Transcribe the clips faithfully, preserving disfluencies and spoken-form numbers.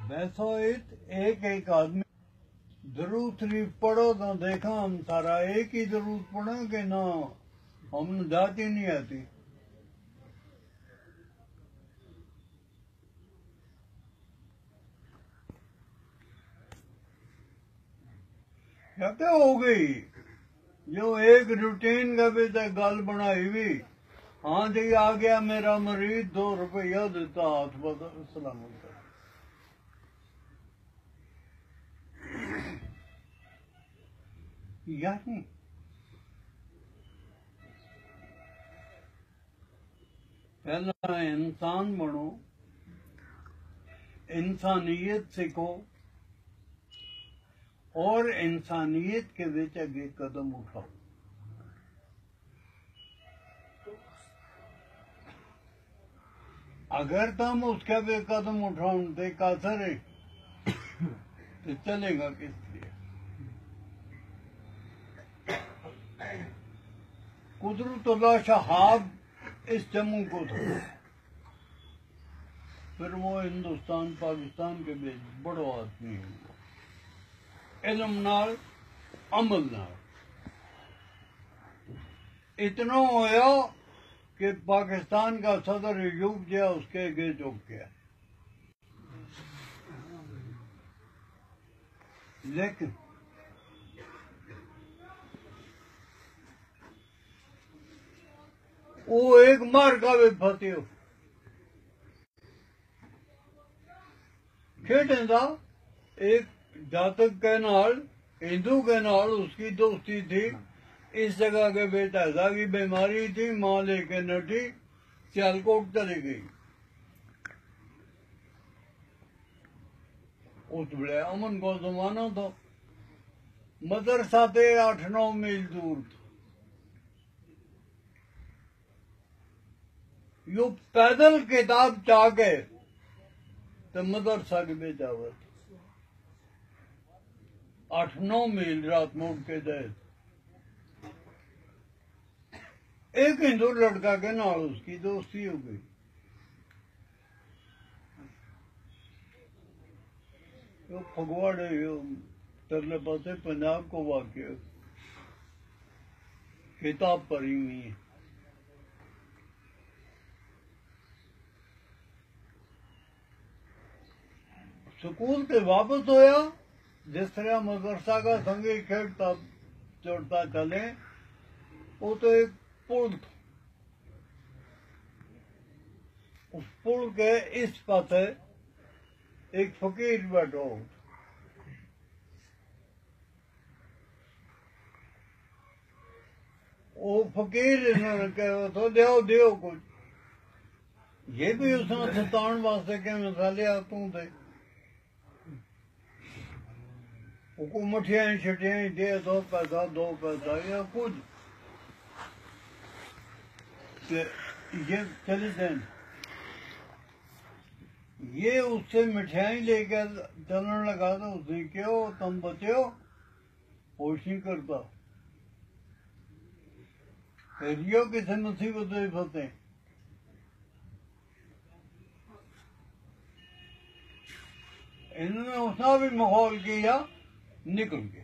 वैसा एक एक आदमी दरूद शरीफ पढ़ो तो देखा हम सारा एक ही दरूद पढ़ा कि ना हम जाती नहीं आती। क्या हो गई जो एक रूटीन का भी तक गल बनाई हुई। हाँ जी आ गया मेरा मरीज दो रुपया देता हाथ बदल सलामत यानी पहला इंसान बनो, इंसानियत सीखो और इंसानियत के बीच आगे कदम उठाओ। अगर तुम उसके पे कदम उठाओ तो कासर है तो चलेगा किस लिए। कुदरतुल्लाह शहाब इस जम्मू को था, फिर वो हिंदुस्तान पाकिस्तान के बीच बड़ो आदमी है इल्म नाल अमल नाल। इतना होया कि पाकिस्तान का सदर यूब जो उसके आगे झुक गया। लेकिन वो एक मार का भी फतेह खेडेंदा एक जातक के नाल हिंदू के नाल उसकी दोस्ती थी। इस जगह के बेटा की बीमारी थी, मां लेके नटी सियालकोट चली गई। उस बड़े अमन को जमाना था, मदरसा थे आठ नौ मील दूर था। यो पैदल किताब चाके तो मदरसा के बेचावत आठ नौ मील रात मोड़ के जाए। एक हिंदू लड़का के नाल उसकी दोस्ती हो गई। यो फगवाड़े यो तरले पासे पंजाब को वाक्य किताब पढ़ी हुई है। स्कूल के वापस होया, जिस तरह मदरसा का संगी खेड़ता चढ़ता चले, वो तो एक पुल था। उस पुल के इस पासे एक फकीर बैठो। वो फकीर इन्होंने कहा तो देओ देओ कुछ। ये भी उसने सतान वास्ते के मिसाले आतू थे। उसको मठियाई छठियाई दे, दो पैसा दो पैसा या कुछ ये चले दें। ये उससे मिठाई लेकर चलने लगा तो उसने क्यों तुम बचो होश नहीं करता। फिर किसी मुसीबत में फंसे। इन्होंने उसना भी माहौल किया, निकल गए।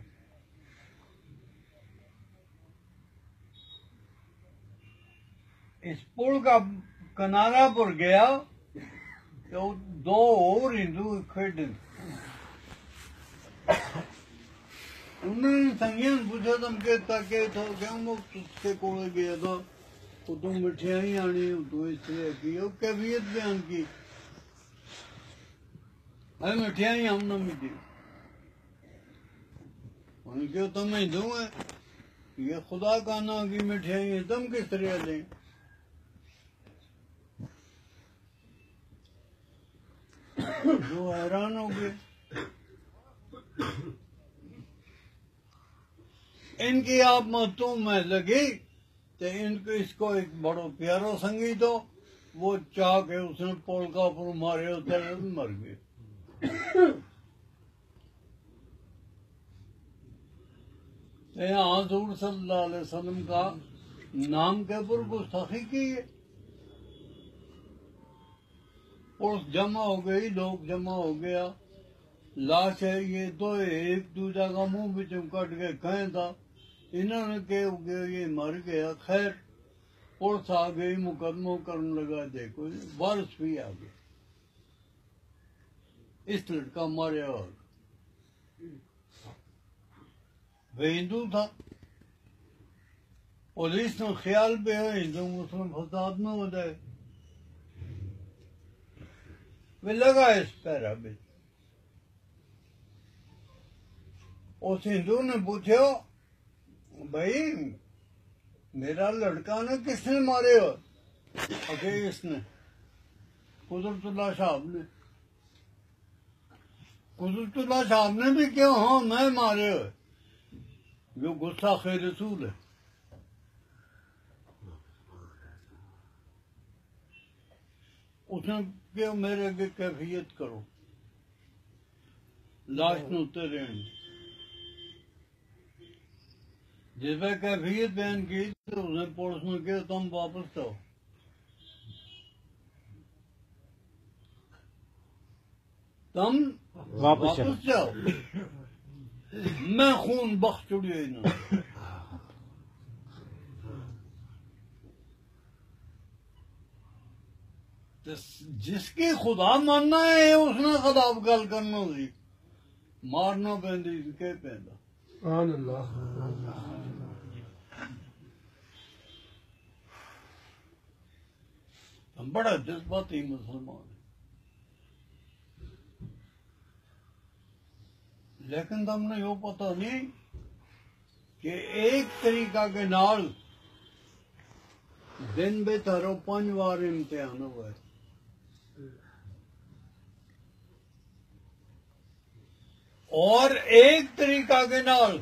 इस पुल का किनारा पर गया तो दो और हिंदू खड़े। उन्होंने संज्ञान पूछा तुम कहता के तो क्यों मुक्त उसके कोल गया था तो तुम मिठाई आनी तो इसलिए की और कैफियत बयान की। अरे मिठाई हम न मिली। क्यों तुम हिंदू है, ये खुदा का ना की मिठाई है, तुम किस तरह लें। जो हैरान हो गए। इनकी आप मतों में लगी तो इनको इसको एक बड़ो प्यारो संगीत हो, वो चाह के उसने पोल का ऊपर मारे उतर मर गए। हजूर सल्लल्लाहु अलैहि वसल्लम का नाम के ऊपर गुस्ताखी की है। पुलिस जमा हो गई, लोग जमा हो गया, लाश है ये तो एक दूजा का मुंह बिचों कट के कहें था इन्होंने के उगे ये मर गया। खैर पुलिस आ गई, मुकदमा करने लगा, देखो वारिस भी आ गया, इस लड़का मारे और वह हिंदू था। पुलिस ने ख्याल पे है हिंदू मुस्लिम फसाद में हो जाए, वे लगा इस पैरा में। उस हिंदू ने पूछो भाई मेरा लड़का ने किसने मारे हो? अगे इसने, कुदरतुल्लाह साहब ने। कुदरतुल्लाह साहब ने भी क्यों? हाँ मैं मारे हो। जो गुस्सा खे रसूल है। उसने क्यों मेरे आगे कैफियत करो, लाश न उतरे। जिस पर कैफियत बयान की तो उसने पुलिस ने कहा तुम वापस जाओ। तुम वापस, वापस जाओ, मैं खून बख्श चुड़ी ना। जिसकी खुदा मानना है उसने खिलाफ गल करना सी, मारना पैंदी के पैंदा। हम बड़ा जज्बाती मुसलमान है, लेकिन तुमने यो पता नहीं कि एक तरीका के नाल दिन में थारो पांच बार इम्तिहान हुआ है। और एक तरीका के नाल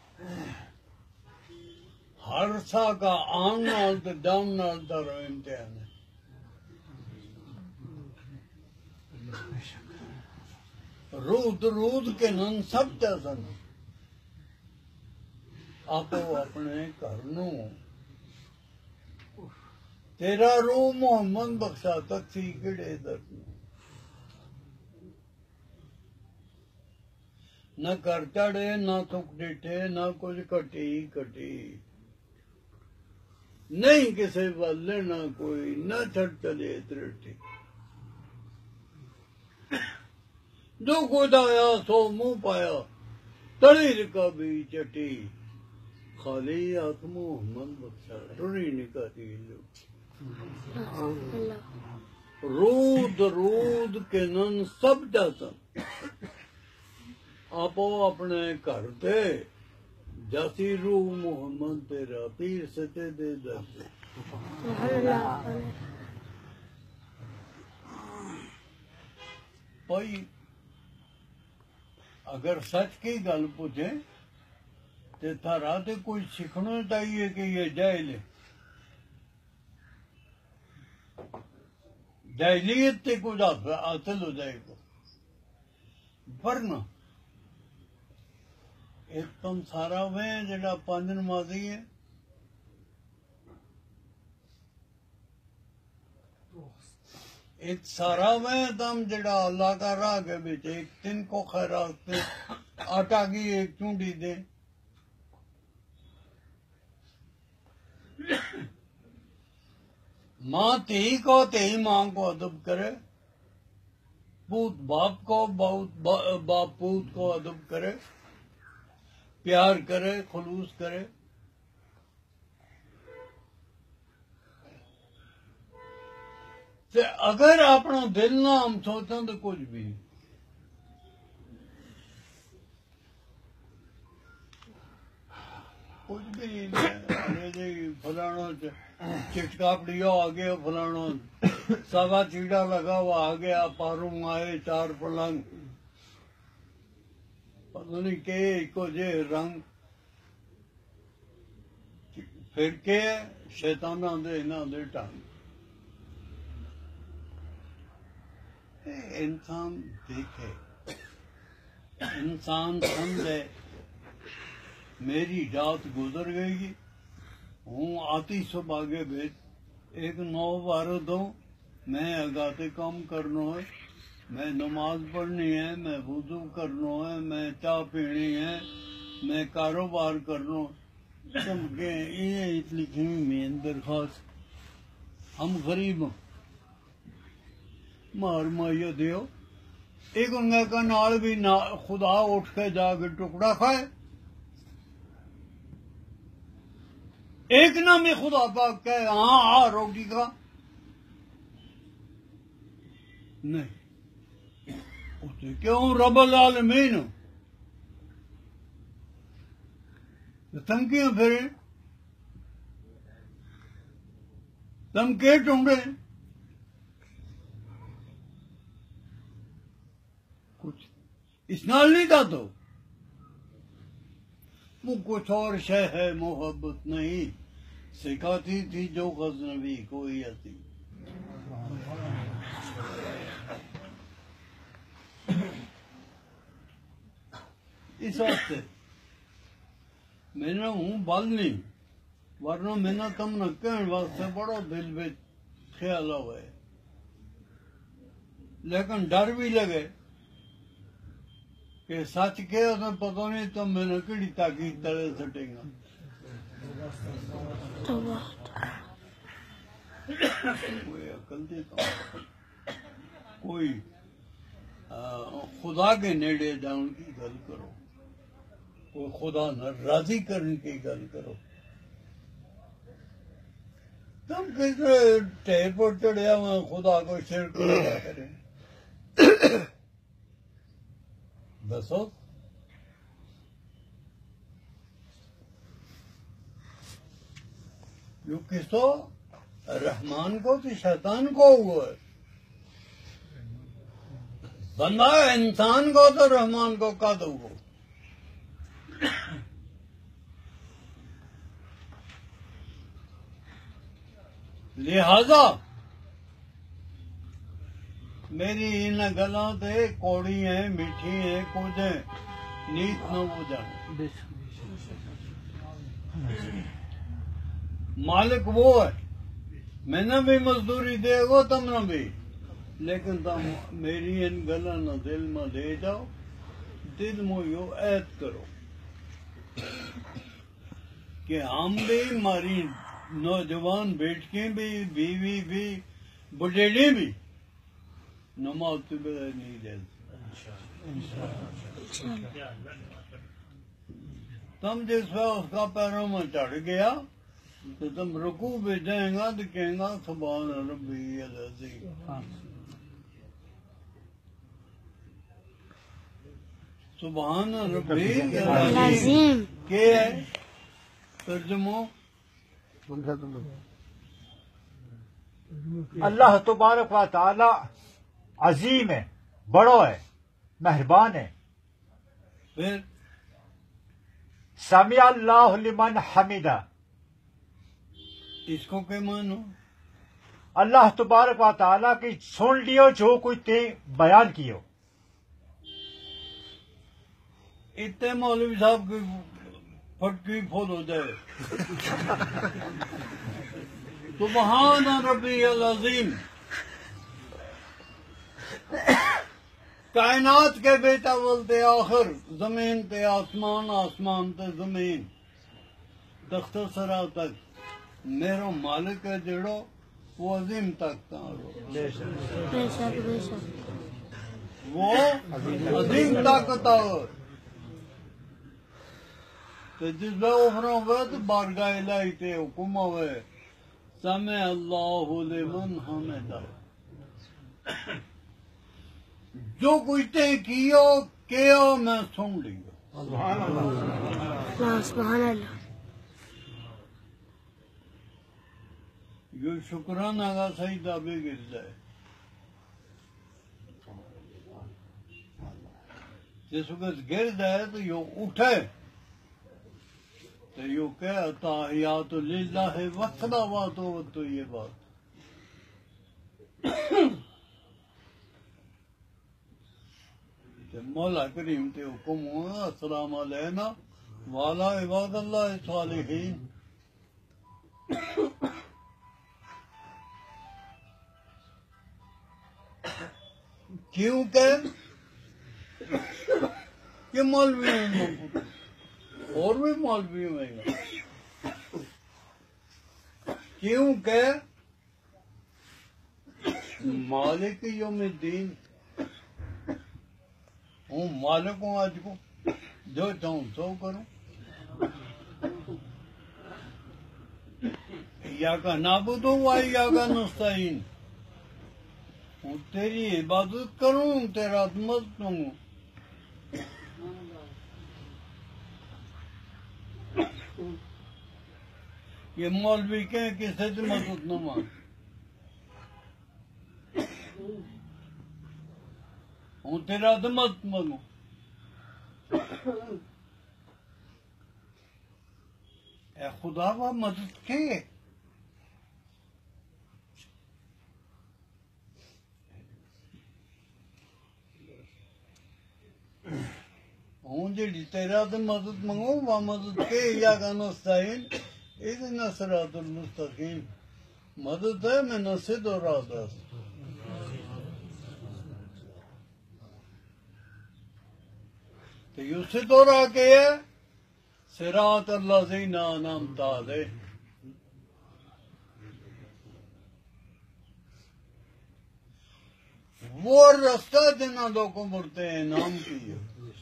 हर सा का आम नाल तो जाम नाल थारो इम्तिहान है। रूद रूद के नन सब जैसन आपो अपने घर नू तेरा रूह मोहम्मद बख्शा तक सी किड़े दर न कर चढ़े न सुख डिठे न कुछ कटी कटी नहीं किसे वाले न कोई न छड़ चले त्रिटी जो खुद आया सो मुंह पाया तड़ी कभी चटी खाली हाथ मोहम्मद बख्शा टुरी निकाली रूद रूद के नन सब जासन आपो अपने घर ते जासी रूह मोहम्मद तेरा पीर सचे दे दर्द। भाई अगर सच की गल पूछे तो थारा तो कोई सीखना चाहिए कि ये जाहिल है। जाहिलियत से कुछ हासिल हो जाएगा, वरना एक तुम सारा वह जड़ा पांच नमाजी है एक सारा वह तुम जड़ा अल्लाह का राह के बीच एक दिन को खैरात दे आटा की एक चूंडी दे माँ ती को ती माँ को अदब करे, पूत बाप को बहुत बाप पूत को अदब करे, प्यार करे, खुलूस करे। ते अगर अपना दिल ना हम सोचें तो कुछ भी कुछ भी नहीं। फलाना चिटकापड़िया आ गया, फलाना सवा चीड़ा लगा हुआ आ गया, पारू आए चार पलंग पता नहीं के इको जे रंग फिर के शैताना दे ना दे ढंग। इंसान देखे, इंसान समझे मेरी रात गुजर गई हूँ आती सब आगे भेज एक नौ बारह दो मैं अगाते काम करना है मैं नमाज पढ़नी है, मैं वुजू करना है, मैं चाह पीनी है, मैं कारोबार करना। तुम के ये लिखी हुई मेन दरखास्त, हम गरीब मार माइया दियो। एक उनका का नाल भी ना खुदा उठ के जाके टुकड़ा खाए, एक ना में खुदा पाक कहे हाँ आ रोटी खा, नहीं उसे क्यों रब्बुल आलमीन तुम क्यों फिरे, तुम के ढूंढे कुछ इस नाल नहीं था, तो वो कुछ और शय है मोहब्बत नहीं सिखाती थी जो गजनबी कोई आती। इस वास्ते मैंने हूं बल नहीं, वरना मैंने तुम न कहने वास्ते बड़ो दिल में ख्याल हुए, लेकिन डर भी लगे कि सच के उसे पता नहीं तो मैंने किड़ी ताकि तले सटेगा। कोई अकल देता कोई आ, खुदा के नेड़े जाने की गल करो, कोई खुदा न राजी करने की गल करो। तुम किस टेर पर चढ़िया हुआ खुदा को शिरक करें, दसो यो किसो रहमान को तो शैतान को हुआ है, बंदा इंसान को तो रहमान को का दो हो। लिहाजा मेरी इन गलों से कौड़ी है मीठी है कुछ है नीत न हो जाए। मालिक वो है, मैंने भी मजदूरी देगो तुमने भी, लेकिन तुम मेरी इन गलों न दिल में ले जाओ, दिल में यो ऐद करो कि हम भी हमारी नौजवान बेटियां भी बीवी भी बुढ़ेड़ी भी नमाज के बगैर नहीं रहती। तुम जिस पर उसका पैरों में चढ़ गया तो तुम रुकू भी जाएगा तो कहेगा सुभान रब्बी अज़ीम। सुभान रब्बी अज़ीम के है तर्जुमो, अल्लाह तबारक व तआला अजीम है, बड़ो है, मेहरबान है। फिर समी अल्लाहु लिमन हमिदा, इसको क्या मानो? अल्लाह तबारक व तआला की सुन लियो जो कुछ ते बयान कियो। इतने मौलवी साहब की फटकी फुल हो जाए। सुभान रब्बी अज़ीम, कायनात के बेटा बोलते आखिर जमीन ते आसमान, आसमान ते जमीन, तख्त सरा तक मेरो मालिक है जेड़ो वो अजीम तक बेशक बेशक वो अजीम ताकत और तो जिसमें उफरों हुए तो बारगाह इलाही ते हुकुम हुए समे अल्लाहु लिमन हमिदा, जो कुछ ते कियो कियो मैं सुन लियो। सुभान अल्लाह। ये शुक्राना का सही दाबे गिर जाए। जिस वक्त गिर जाए तो यो उठे तो यो कहता या तो लिल्लाह वक्दा बात हो, तो ये बात मौला करीम ते हुकुम हुआ अस्सलाम अलैना वाला इबादल्लाह सालिहीन। क्योंकि ये मौलवी हैं, और भी मौलवी हैं, क्योंकि मालिक यौमुद्दीन हूँ, मालिक हूँ आज को, जो चाहूँ सो करूँ। या का नाबुदो व या का नस्ताइन, हूँ तेरी इबादत करूँ, तेरा मदद मांगू। ये मौलवी के किसी से मदद न मांग, हूँ तेरा मदद मांगू। ए खुदा वा मदद के हूँ जी तेरा तो मदद मांगो, वा मदद के या का नस्ताइन इहदिना सिरातुल मुस्तकीम, मदद है मैं नसीद और रादस। तो यूसे तो रहा के है सिरात अल्लाज़ीना अनअमता अलैहिम, वो रास्ता जिन्ना लोगों को मुड़ते हैं नाम की है।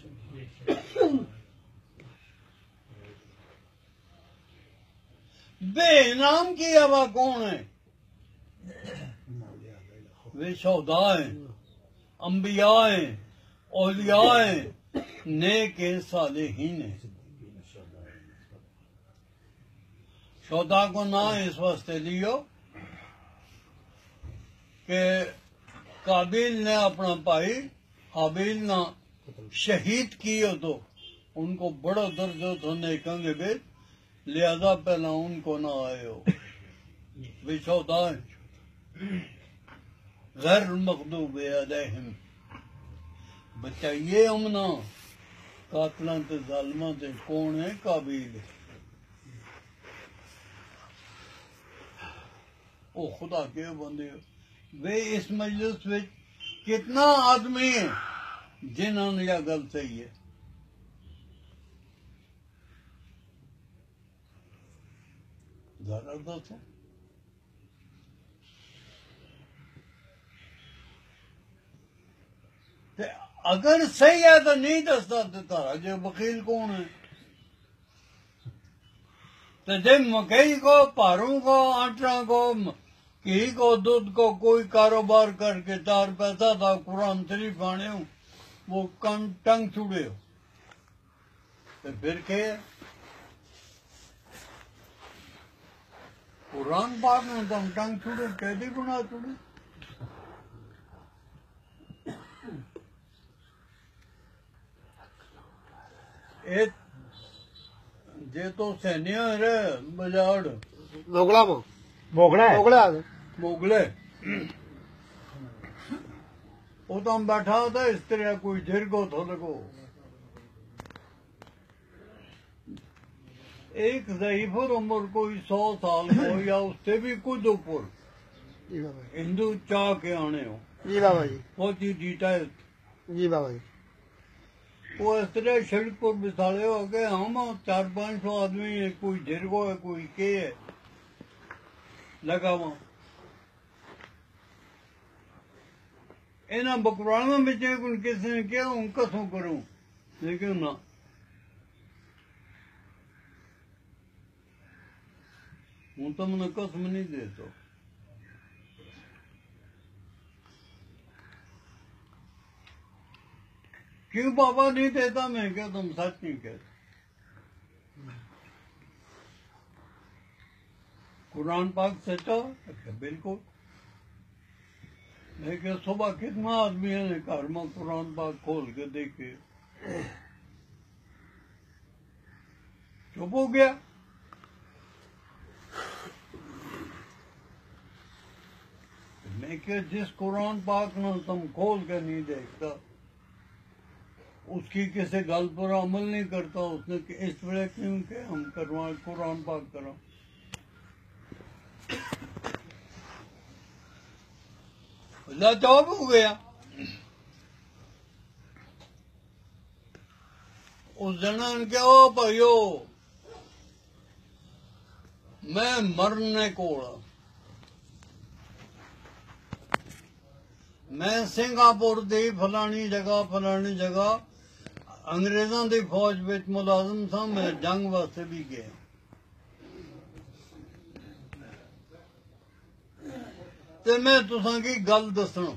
बेनाम की हवा कौन है? वे शोहदा हैं, अंबिया हैं, औलिया हैं, नेक सालिहीन हैं। शोहदा को ना इस वास्ते लियो कि काबिल ने अपना भाई हाबिल ना शहीद किए तो उनको बड़ा दर्द होता नेकंगे बे, लिहाजा पहला उनको ना आए हो। वे शोहदा हैं, गैर मग़दूब अलैहिम, बचाइए हमना कातलां ते जालिमां ते। कौन है? काबिल। ओ खुदा के बंदे, वे इस मजलिस में कितना आदमी है जिन्होंने यह गल सही है। जरा दसो, अगर सही है तो नहीं दसता तो तारा जो वकील कौन है? तो जब मकई को, पारों को, आटा को, घी को, दूध को कोई कारोबार करके चार पैसा था कुरान शरीफ आने हो, वो कं टंग छुड़े हो, तो फिर क्या? कुरान पाक में तुम टंग छुड़े कैदी गुना छुड़े? एक जे तो सैनिया रे बजाड़ मोगला मो मोगड़ा है। मोगला है। मोगले वो तो हम बैठा होता इस तरह कोई जिर को थोड़े को एक ज़ईफुर उम्र कोई सौ साल को या उससे भी कुछ ऊपर जी बाबा जी। हिंदू चाह के आने हो, जी बाबा जी। बहुत ही डिटेल। जी बाबा जी। वो इस तरह सड़क पर बिसाड़े हो गए, हम चार पांच सौ आदमी है, कोई जिरगो है, कोई के है लगा वहां। इन्हें बकराना में किसी ने किया हूं कसों करूं, लेकिन ना हूं तो मैंने कसम नहीं देता। क्यों बाबा नहीं देता? मैं क्या तुम सच नहीं कहते? कुरान पाक सच्चा बिल्कुल। मैं क्या सुबह कितना आदमी है घर में कुरान पाक खोल के देखे, चुप हो गया। मैं क्या जिस कुरान पाक में तुम खोल के नहीं देखता, उसकी किसी गल पर अमल नहीं करता, उसने इस तरह क्यों के हम करवा कुरान पाक करो? लाजवाब हो गया। उस जना ने क्या हो भाइयो मैं मरने कोल मैं सिंगापुर दी फलानी जगह फलानी जगह अंग्रेजों की फौज विच मुलाजम था मैं जंग वास्ते भी गया ते मैं तुसां की गल दसना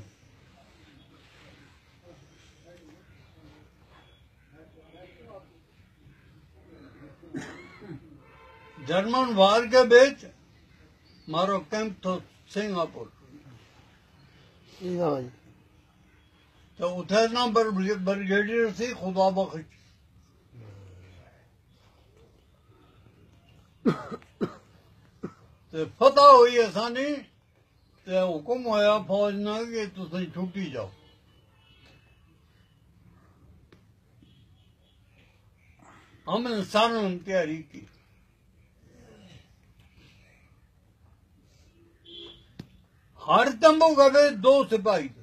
जर्मन वार के बीच मारो कैंप तो सिंगापुर जी बाबा जी तो उथे ना ब्रिगेडियर सी खुदा बख्श ते फतह हुई असानी ते हुक्म होया फौज ना कि तुसीं छुट्टी जाओ हमने सारों ने तैयारी की हर तंबू गए दो सिपाही थे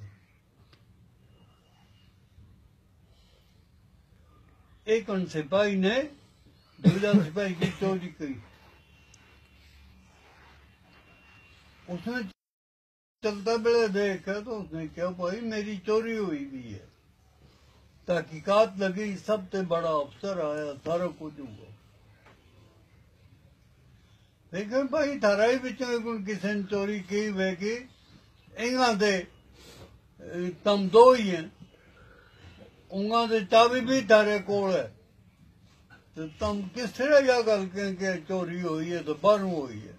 एक उन सिपाही ने दूसरा सिपाही की चोरी की उसने चलता बेड़ा देखा तो उसने क्या भाई मेरी चोरी हुई भी है तहकीकात लगी सबसे बड़ा अफसर आया सारा कुछ हुआ लेकिन भाई थारा ही बिचों किसी ने चोरी की वे की इंगा दे तम दो ही हैं उंगा दे चाबी भी थारे कोल है तो तम किस तरह या गल के चोरी हुई है तो बारू हुई है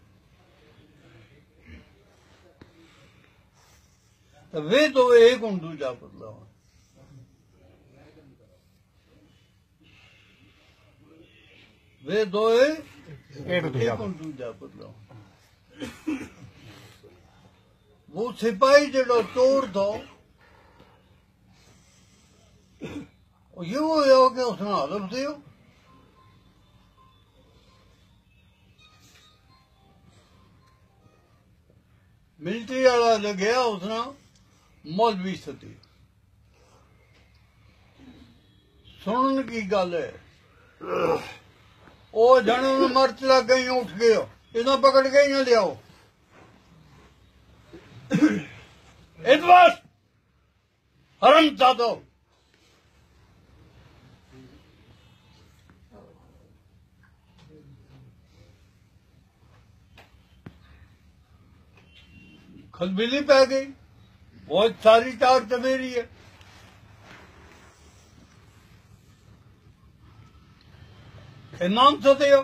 तो वे तो एक हूं दूजा बदला वे दो एक दूजा एक हूं दूजा बदला वो सिपाही जड़ो चोर था ये हो कि उसने हदफ दियो मिलिट्री वाला जो गया उसने मौलवी सती सुनने की गल है ओ जने ने मर्च लग गई उठ गयो इन्हें पकड़ के ही लियाओ इतवास हरम चादो खलबिली पै गई बहुत सारी चार चबेरी है इमाम सदयो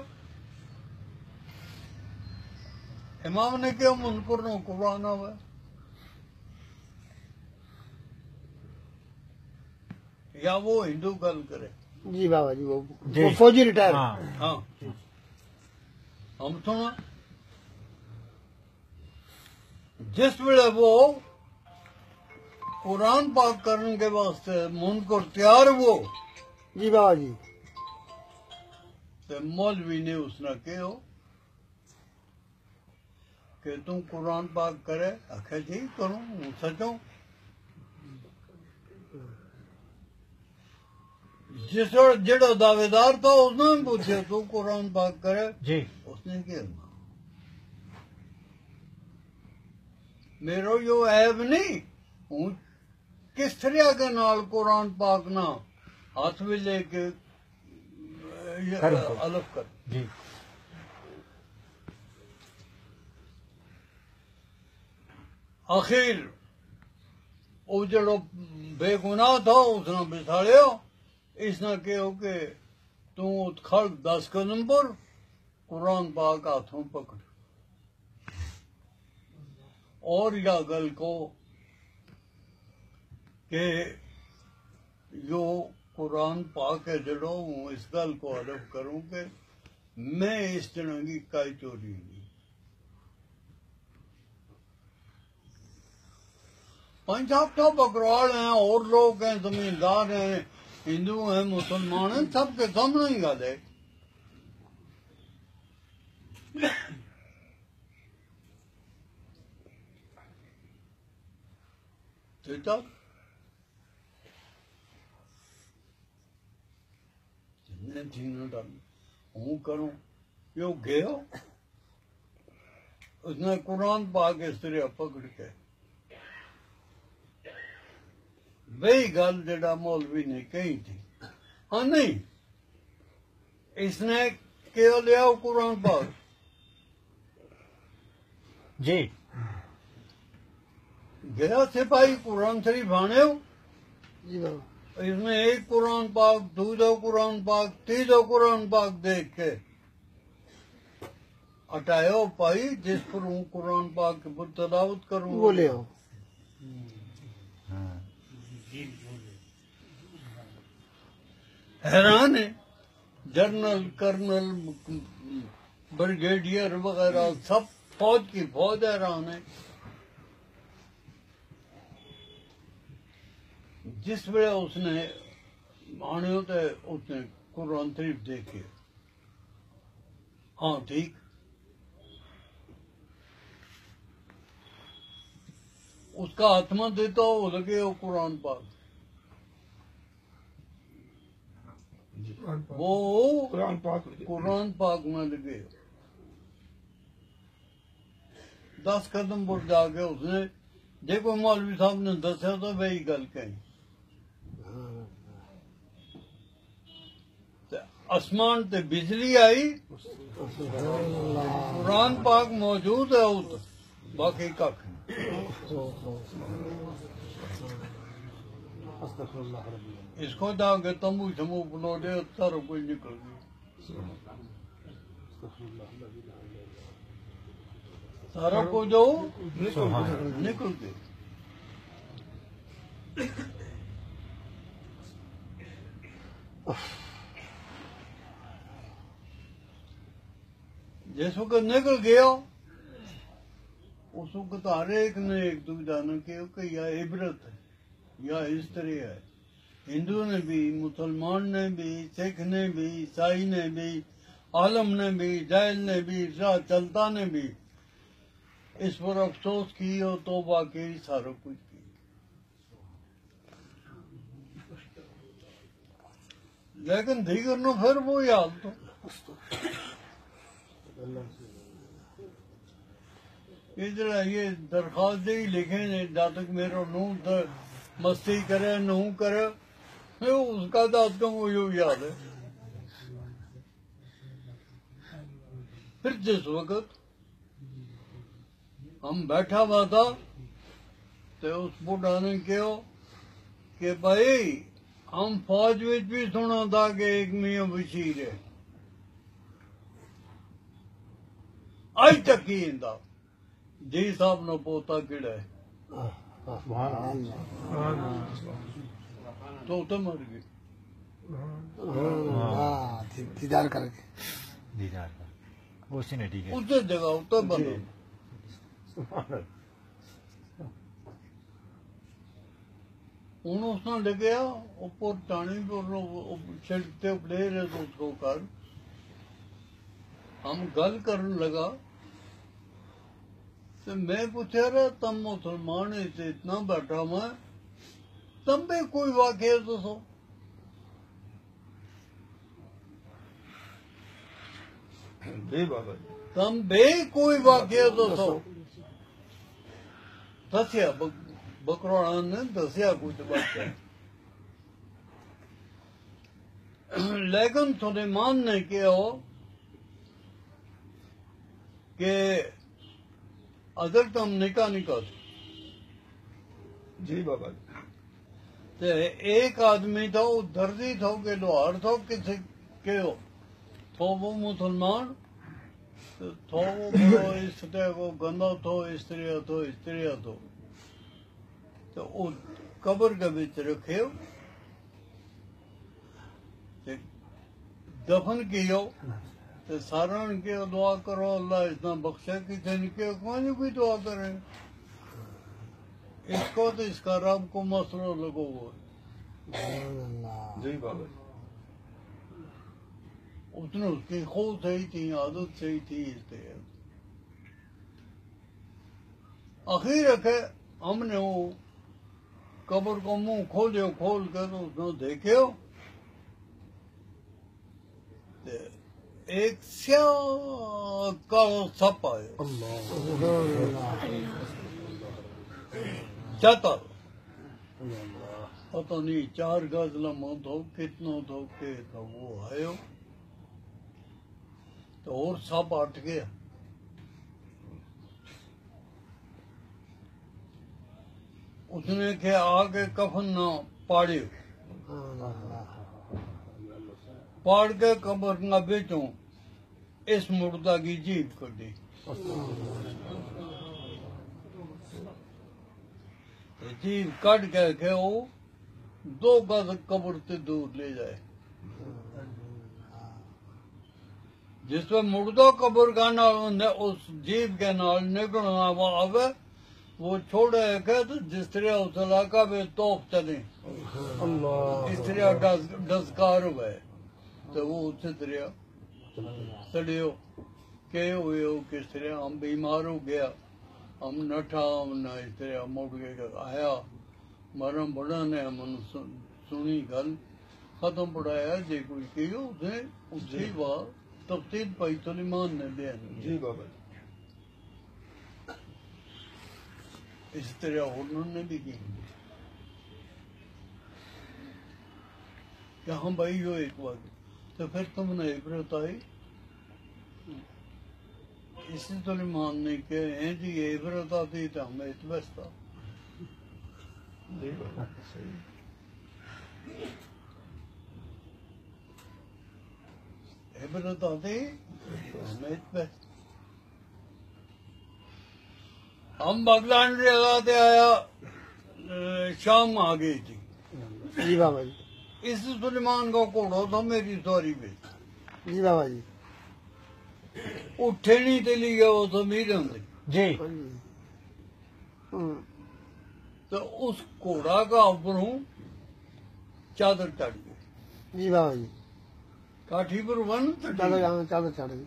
इमाम ने क्यों मुनकुर नो कुरान हुआ या वो हिंदू गल करे जी बाबा जी वो, जी। वो फौजी रिटायर हाँ हाँ हम सुना जिस वेले वो कुरान पाक करने के वास्ते मुनकुर तैयार वो जी बाबा जी ते मौलवी ने उसने कहो कि तुम कुरान पाक करे आखे जी करूं हूं सचो जिस जेड़ा दावेदार था उसने पूछे तू कुरान पाक करे जी उसने क्या मेरो यो ऐब नहीं हूं किस तरह के नाल कुरान पाक ना हाथ में लेके कर। अलग कर जी आखिर वो जड़ो बेगुनाह था उसने बिठाड़ियो इसने कहो कि तू खड़ दस कदम पर कुरान पाक हाथों पकड़ और या गल को कि यो कुरान पाक है जड़ो हूं इस गल को अदब करूं कि मैं इस तरह की काई चोरी नहीं पंजाब तो बकरवाल हैं और लोग हैं जमींदार हैं हिंदू हैं मुसलमान हैं सबके सामने ही गल है ठीक है थी न डाल हूँ करूँ यो गयो उसने कुरान पाक इस तरह पकड़ के वही गल जड़ा मौलवी ने कही थी हाँ नहीं इसने क्यों लिया कुरान पाक जी गया सिपाही कुरान शरीफ आने हो जी बाबा इसमें एक कुरान पाक दूसरा कुरान पाक तीसरा कुरान पाक देख के हटायो पाई जिस पर हूँ कुरान पाक के पर तलावत करूँ वो ले आओ हैरान है जनरल कर्नल ब्रिगेडियर वगैरह सब फौज की फौज हैरान है जिस वे उसने आने होते उसने कुरान शरीफ देखे हाँ ठीक उसका आत्मा देता हो लगे वो कुरान पाक वो कुरान पाक कुरान पाक में लगे दस कदम पर जाके उसने देखो मौलवी साहब ने दसा तो वही गल कही आसमान ते बिजली आई कुरान पाक मौजूद है उत बाकी कख इसको जाके तंबू शमू बनो दे सारा कुछ निकल गया सारा कुछ जो निकल गया जिस वक्त निकल गया उस वक्त हर एक ने एक दूसरा ने कहा कि यह इबरत है यह इस तरह है हिंदू ने भी मुसलमान ने भी सिख ने भी ईसाई ने भी आलम ने भी जाहिल ने भी राह चलता ने भी इस पर अफसोस की और तौबा की सारा कुछ की लेकिन दीगर नो फिर वो हाल तो ये जरा ये दरखास्त ही लिखे ने जब तक मेरा नू मस्ती करे नू करे उसका दाद का वो यो याद है फिर जिस वक्त हम बैठा हुआ था तो उस बुढ़ा ने कहो कि भाई हम फौज में भी सुना था कि एक मियां बशीर है आज तक ही इंदा जी साहब ने पोता किड़ा है तो तो मर गए हाँ दीदार करके दीदार का उसी ने ठीक है उस जगह उतर बनो हूं उसने लगे ऊपर टाणी पर छिड़कते उपड़े रहे तो उसको कर हम गल करने लगा तो मैं पूछा रहा तम मुसलमान से इतना बैठा मैं तम भी कोई वाकया तो सो जी बाबा तम भी कोई वाकया तो सो दसिया बकरोड़ा ने दसिया कुछ बात लेकिन सुलेमान ने कहा कि अगर तुम निकाह निकाल जी बाबा ते एक आदमी था वो दर्जी था के लोहार था किसी के हो तो वो मुसलमान तो थो वो बड़ो स्त्री को गंदा थो स्त्री थो स्त्री थो तो वो कब्र के बीच रखे दफन कियो तो सारा के दुआ करो अल्लाह इतना बख्शा किसी ने के कौन भी दुआ करे इसको तो इसका रब को मसलो लगो वो जी बाबा उसने उसकी खूब सही थी आदत सही थी इसलिए आखिर रखे हमने वो कब्र को मुंह खोलियो खोल कर उसने देखे ते एक स्याह कालो सप आयो चातर पता नहीं चार गज लम्बो थो कितनो थो के थो वो आयो तो और सप हट गया उसने के आगे कफन न पाड़ियो पाड़ के कबर न बेचो इस मुर्दा की जीभ कटी जीभ कट के के वो दो गज कब्र से दूर ले जाए जिसमें मुर्दा कब्र का नाल उस जीभ के नाल निकलना आवे वो छोड़े के तो जिस तरह उस इलाका में तोप चले इस तरह डस डसकार हुए तो वो उस तरह सड़ियो के हुए हो किस तरह हम बीमार हो गया हम नठा हम न इस तरह मुड़ के आया मरम बड़ा ने हम सुनी गल खत्म पढ़ाया जे कोई कियो उसने उसी बार तफ्सील पाई सुलेमान ने बयान जी बाबा इस तरह उन्होंने भी की कि हम भाई हो एक वक्त तो फिर तुमने इबरत आई इसी सुलेमान ने के हैं जी ये इबरत आती तो हमें इतवस्ता जी बाबा सही इबरत आती हमें इतवस्ता हम बगलान लगाते आया शाम आ गई थी जी बाबा जी इस सुलेमान का कोड़ो था मेरी सॉरी पे जी बाबा जी उठे नहीं ते लिया वो तो मेरे होंगे जी हम्म, तो उस कोड़ा का ऊपरों चादर चढ़ गई जी बाबा जी काठी पर वन चादर यहाँ चादर चढ़ गई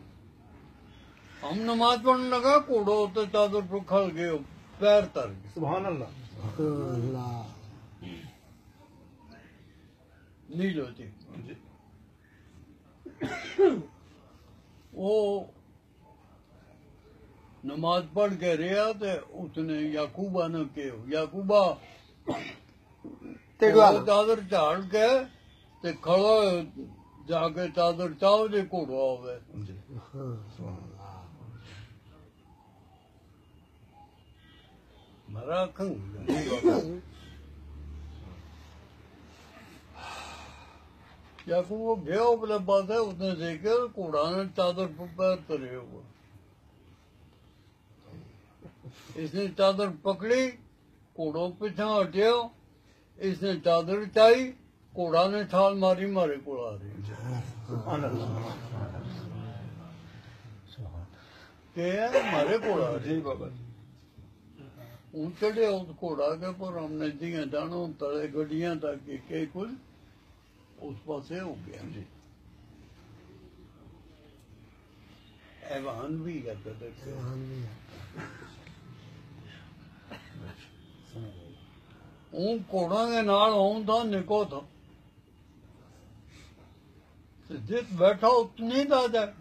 हम नमाज पढ़ने लगा कोड़ो तो चादर पर खड़ गए पैर तर गए सुभान अल्लाह अल्लाह नील होती जी वो नमाज पढ़ के रहा तो उसने याकूबा ने के याकूबा ते वो चादर झाड़ के ते खड़ो जाके चादर चाव जे कोड़ो आवे जी मरा खंग याकूब वो गया बोले बात है उसने देखे कोड़ा ने चादर पर पैर तरे हुआ इसने चादर पकड़ी कोड़ो पीछा हटियो इसने चादर चाई कोड़ा ने छाल मारी मारे कोड़ा रही सुभान अल्लाह के मारे कोड़ा जी बाबा जी ऊं चढ़े उस कोड़ा के पर हमने जिया जानो तले गड्डियां तक के कुल उस पासे हो गया जी एवान भी है कदर से ऊं कोड़ा के नाल हूं था निको था तो जित बैठा उतनी था जाए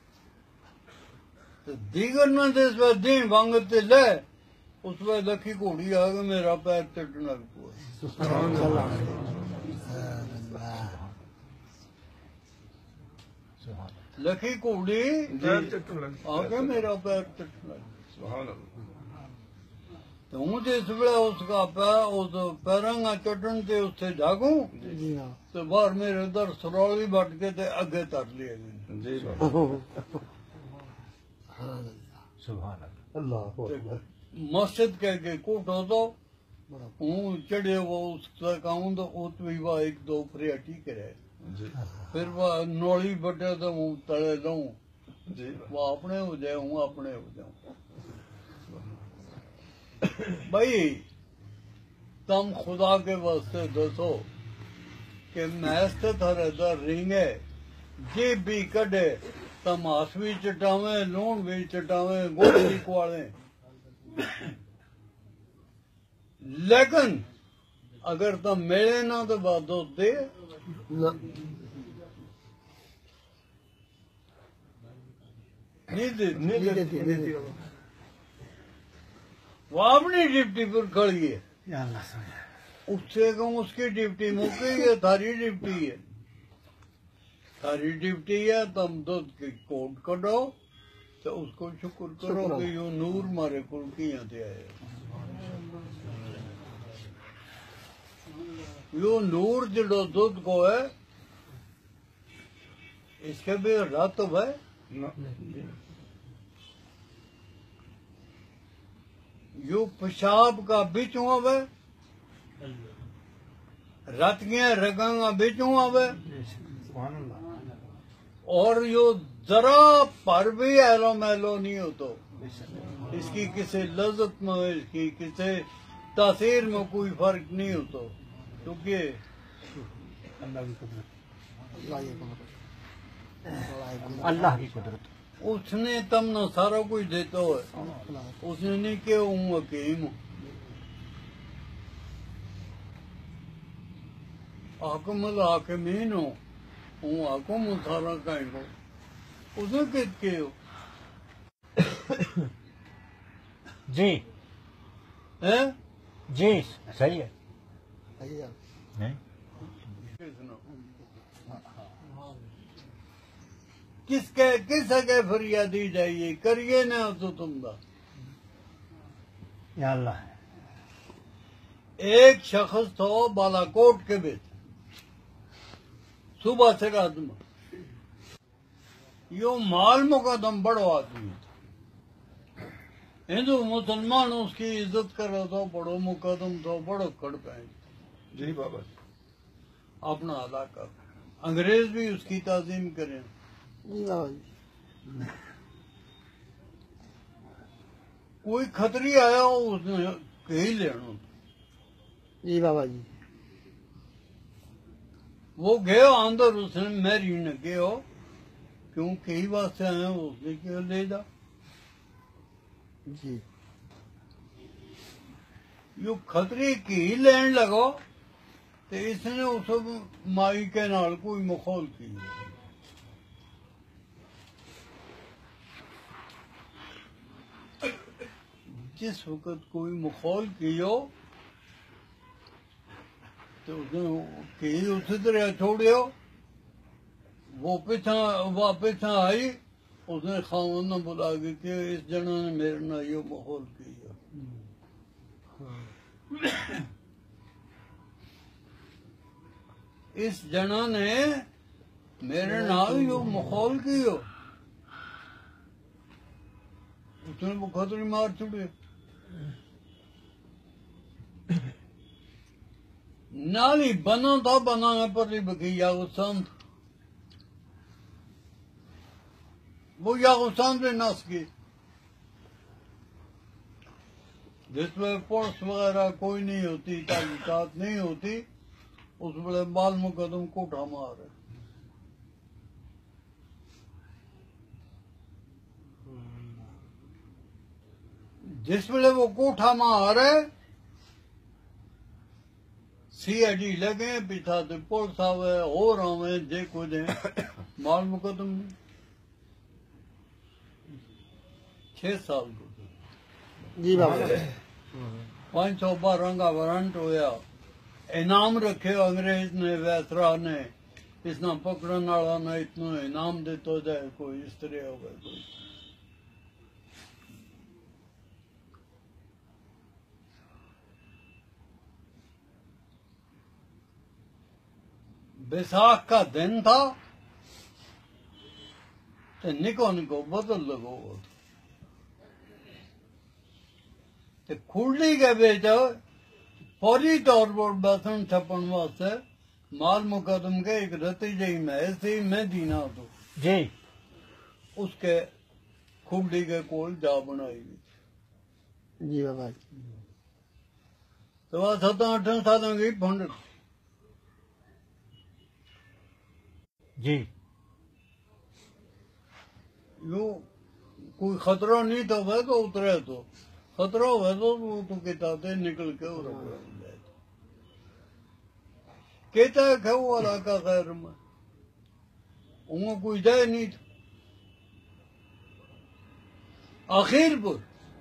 तो दीगर न देश में दी वांगते ले उस पर लखी घोड़ी आ गई मेरा पैर चटने लग पड़ा लखी घोड़ी पैर चटने लग आगे मेरा पैर चटने लग सुभान अल्लाह तो हूं जिस वेला उसका पैर उस पैरंगा चटन से उससे जागू जी हाँ तो बाहर मेरे उधर सरोली बट के ते अगे तर लिए गए जी बाबा सुभान अल्लाह अल्लाह मस्जिद के के कोटो तो हूं चढ़े वो उसका कहूं तो उत भी वह एक दो फ्रियाटी करे जी फिर वह नोली बटे तो हूं तले लूं जी वो अपने हो जाए हूं अपने हो जाऊं भाई तुम खुदा के वास्ते दसो कि मैस ते थारे दा रिंगे जे भी कढे तमाश भी चटावे लूण भी चटावे गोली कुआले लेकिन अगर तुम मेरे ना तो बात दे ना नहीं देती नहीं नहीं देती देती, नहीं नहीं देती देती। बाबा। वो अपनी डिप्टी पर खड़ी है या अल्लाह सुन उससे कहूँ उसकी डिप्टी मुक्की है थारी डिप्टी है थारी डिप्टी है तुम दूध की कोट करो तो उसको शुक्र करो शुक्र। कि यो नूर मारे कुर्कियां थे आए यो नूर जड़ो दूध को है इसके भी रात है ना यो पेशाब का बीच हुआ रातियां रगांगा बीच हुआ सुभान अल्लाह। और यो जरा पर भी एलो मैलो नहीं हो तो इसकी किसी लज्जत में इसकी किसी तासीर में कोई फर्क नहीं हो तो क्योंकि अल्लाह की कुदरत अल्लाह की कुदरत अल्लाह की कुदरत अल्लाह की कुदरत उसने तमना सारा कुछ देता है अल्लाह उसने नहीं किया हूँ हकीम हूँ हाकमल हाकिमीन हो हूँ हाकुम हूँ सारा कहीं को उसने कित के हो जी है जी सही है सही है नहीं किसके किस के फरियादी जाइए करिए ना तो तुम दा या अल्लाह एक शख्स तो बालाकोट के बीच सुबह से रात में यो माल मुकदम बड़ो आदमी था हिंदू मुसलमान उसकी इज्जत करो तो बड़ो मुकदम तो बड़ो कड़ पाए जी बाबा। अपना अदा कर अंग्रेज भी उसकी ताजीम करें जी बाबा जी कोई खतरी आया हो उसने कही लेना जी बाबा जी वो गयो अंदर उसने मैरी न गयो क्यों कई वास्ते आए उसने क्यों ले जा जी यो खतरे की ही लेन लगो तो इसने उस माई के नाल कोई मखौल की जिस वक्त कोई मखौल की हो तो उसने कही उसी तरह छोड़ियो वो पिछा वह पिछा आई उसने खावन ने बुला के कि इस जना ने मेरे ना यो माहौल किया इस जना ने मेरे नाल यो माहौल कियो उसने वो खतरी मार छुड़े नाली बना था बनाने पर बकी यागुस्तान वो यागुस्तान पे नस की जिसमें पुलिस वगैरह कोई नहीं होती तहकीकात नहीं होती उस बड़े बाल मुकदम को उठा मारे जिस वेले वो कोठा मारे सी आई डी लगे पिछा तो पुलिस आवे और आवे जे को दे माल मुकदम छह साल को जी बाबा जी पांच सौ बारह का वारंट होया इनाम रखे अंग्रेज ने वैसरा ने इसना पकड़न वाला ने इतना इनाम देतो जाए कोई इस तरह हो गए कोई बैसाख का दिन था तो निको निको बदल लगो तो खुरली के बेच फौरी तौर पर बसन छपन वास्ते माल मुकदम के एक रती जई में ऐसे ही मैं दीना तो जी उसके खुरली के कोल जा बनाई गई जी बाबा जी तो वह सत्तर अठन सालों की फंड जी यो कोई खतरा नहीं था वह तो उतरे तो खतरा हुआ तो वो तो किताबें निकल के और कहता है क्या वो अला का खैर में उनको कोई जाए नहीं था आखिर पर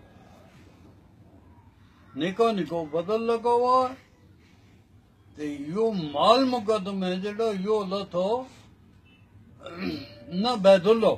निको निको बदल लगा हुआ है। ते यो माल मुकदम है जेड़ा यो लथो ना बैदुल्लो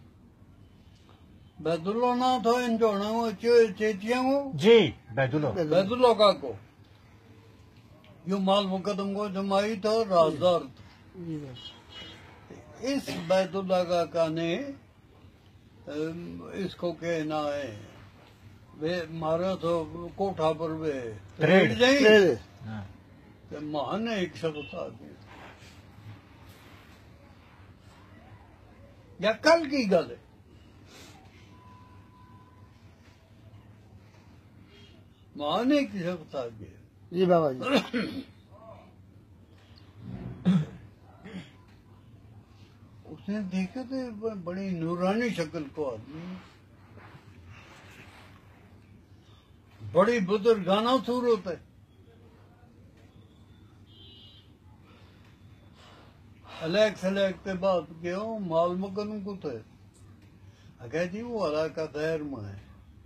बैदुल्लो ना थो इंजोना वो चे चेचिया वो जी बैदुल्लो बैदुल्लो का को यो माल मुकदम को जमाई था राजदार था। जी बाबा इस बैदुल्ला का ने अम, इसको कहना है वे मारा तो कोठा पर वे रेड। जाई ले हाँ। ते महान एक शब्द आ गया या कल की गल है महान एक शब्द आ गया जी बाबा जी उसने देखा तो ब- बड़ी नूरानी शक्ल को आदमी बड़ी बुजुर्गाना सूरत है। अलग सलग के बात क्यों माल मकन को थे अगर जी वो अला का दैर में है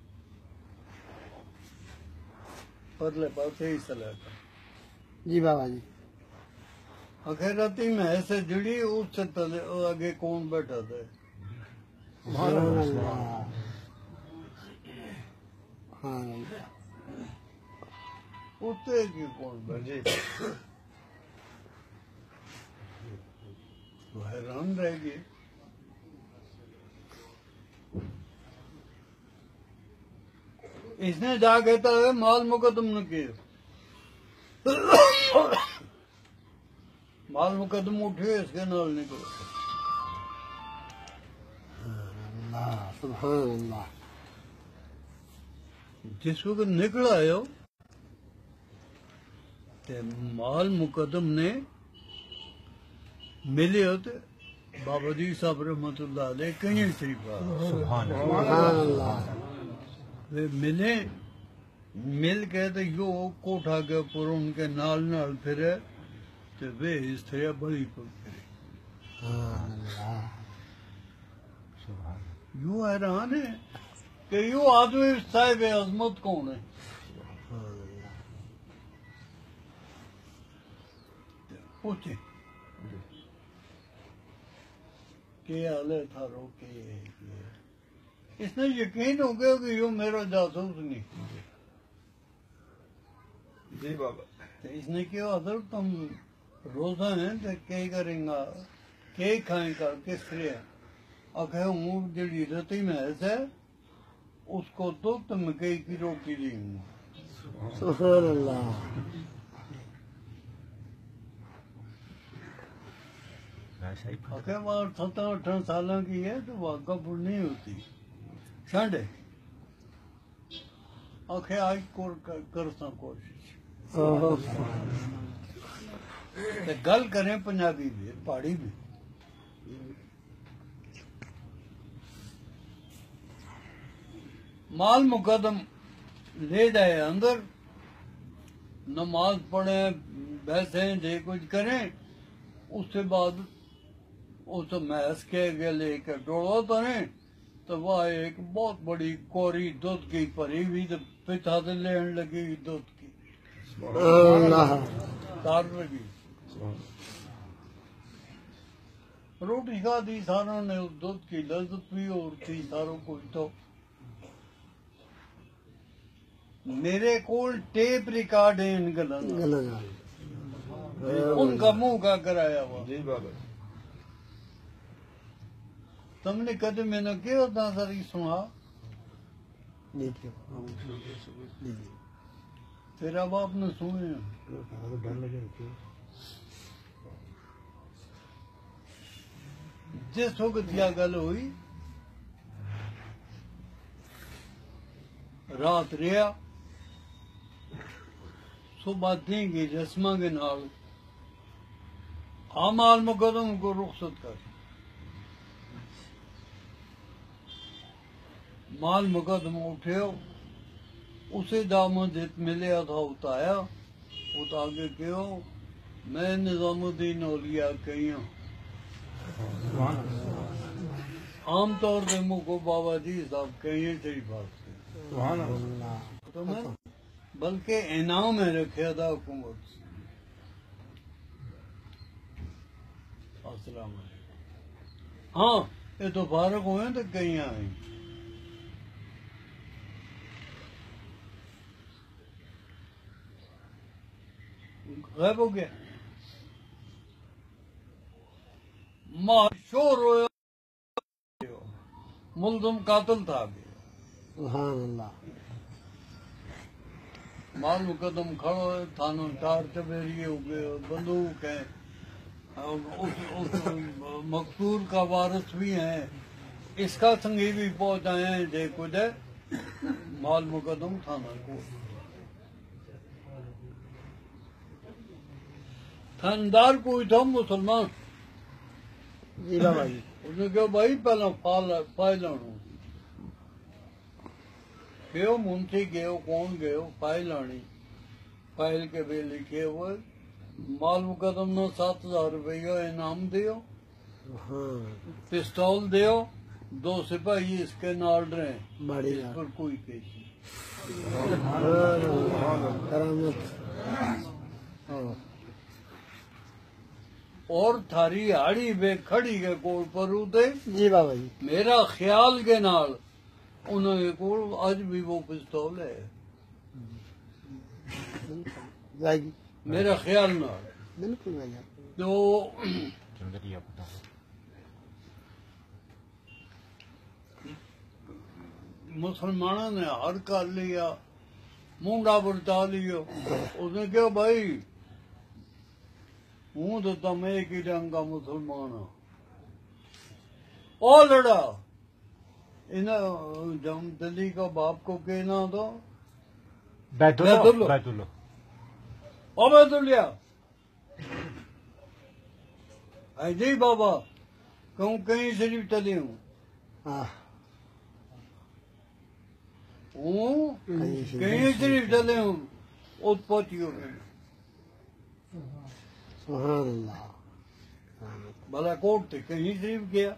परले पास ही सलग जी बाबा जी अखेरती में ऐसे जुड़ी उससे तले आगे कौन बैठा था सुभान अल्लाह हाँ उससे की कौन बैठे तो हैरान रह गए। इसने जा कहता है माल मुकदम न किए माल मुकदम उठे इसके नाल निकले अल्लाह सुभान अल्लाह जिस वक्त निकला है वो, ते माल मुकदम ने मिले होते बाबा जी साहब रहमतुल्लाह अलैह कहीं शरीफ सुभान अल्लाह। सुभान अल्लाह वे मिले मिल के तो यो कोठा के ऊपर उनके नाल नाल फिरे ते वे इस तरह बड़ी पर फिरे सुभान अल्लाह सुभान यू हैरान है कि यू आदमी साहिब अजमत कौन है। पूछे के हाल है थारो के के। इसने यकीन हो गया कि यो मेरा जासूस नहीं। जी बाबा तो इसने क्यों अदर तुम रोजा है तो क्या करेंगा क्या खाएगा किस तरह आखे हूँ जड़ी रती में ऐसे उसको तो तुम कई की रोटी देंगे सुभान अल्लाह वैसा ही आखे वहाँ सत्रह अठारह साल की है तो वहाँ कपूर नहीं होती संडे आखे आज कर कर, कर सा कोशिश ओहो ते गल करें पंजाबी भी पहाड़ी भी माल मुकदम ले जाए अंदर नमाज पढ़े बैठे जे कुछ करें उसके बाद उस मैस के गले के डोड़ो तने तो वह एक बहुत बड़ी कोरी दूध की परी हुई तो पिता से लेने लगी दूध की अल्लाह तार लगी रोटी खाधी सारों ने उस दूध की लज्जत भी और थी सारों को तो मेरे कोल टेप रिकॉर्ड है इन गलों का। गलत उनका मुंह का कराया हुआ जी बाबा तुमने कदे मैंने क्यों था सर सुना लीजिए लीजिए तेरा बाप ने सुने डर लगे क्यों जिस वक्त यह गल हुई रात रिया सुबह देंगे रस्मा के नाल आमाल मुकदम को रुखसत कर माल मुकदम उठे उसे दामन जित मिले था उताया उत आगे क्यों मैं निजामुद्दीन औलिया कही हूं आम तौर पे मुझको बाबा जी साहब कहीं तेरी बात से सुभान अल्लाह। तो मैं बल्कि इनाम है रखे था हुकूमत से। अस्सलाम वालेकुम। हाँ ये तो फारक हुए तो कहीं आए गायब हो गया माशोर रोया मुल्ज़िम कातिल था अभी सुभान अल्लाह। माल मुकदम खड़ो है थानो चार चबेरिए हो गए बंदूक है और उस, उस मकसूर का वारिस भी है इसका संगी भी पहुंचाए हैं देखो दे माल मुकदम थाना को थानेदार कोई था मुसलमान जी बाबा जी। उसने कहा भाई पहला फाल फाइल आणो गयो मुंशी गयो कौन गयो फाइल आनी फाइल के भी लिखे हुए माल मुकदम ने सात हजार रुपया इनाम दियो हाँ पिस्तौल दियो दो सिपाही इसके नाल रहे बढ़िया। इस पर कोई केस करामत। नहीं। और थारी हाड़ी बे खड़ी के कोल पर उते जी बाबा जी। मेरा ख्याल के नाल उन्होंने कोल आज भी वो पिस्तौल है जाएगी। मेरा ख्याल नाल बिल्कुल भैया। तो जमदली आप बताओ। मुसलमानों ने हर कर लिया मुंडा बरता लियो उसने कहा भाई हूं तो तुम एक ही रंग का मुसलमान हो ओ लड़ा इन जमदली का बाप को कहना दो बैतुल्लो बैतुल्लो। बैतुल्लो ओ बैतुलिया जी बाबा कहूँ कहीं शरीफ चले हूँ हाँ हूँ कहीं शरीफ। कहीं शरीफ चले हूँ उस पहुंचियो सुभान अल्लाह। भला कोट थे कहीं शरीफ गया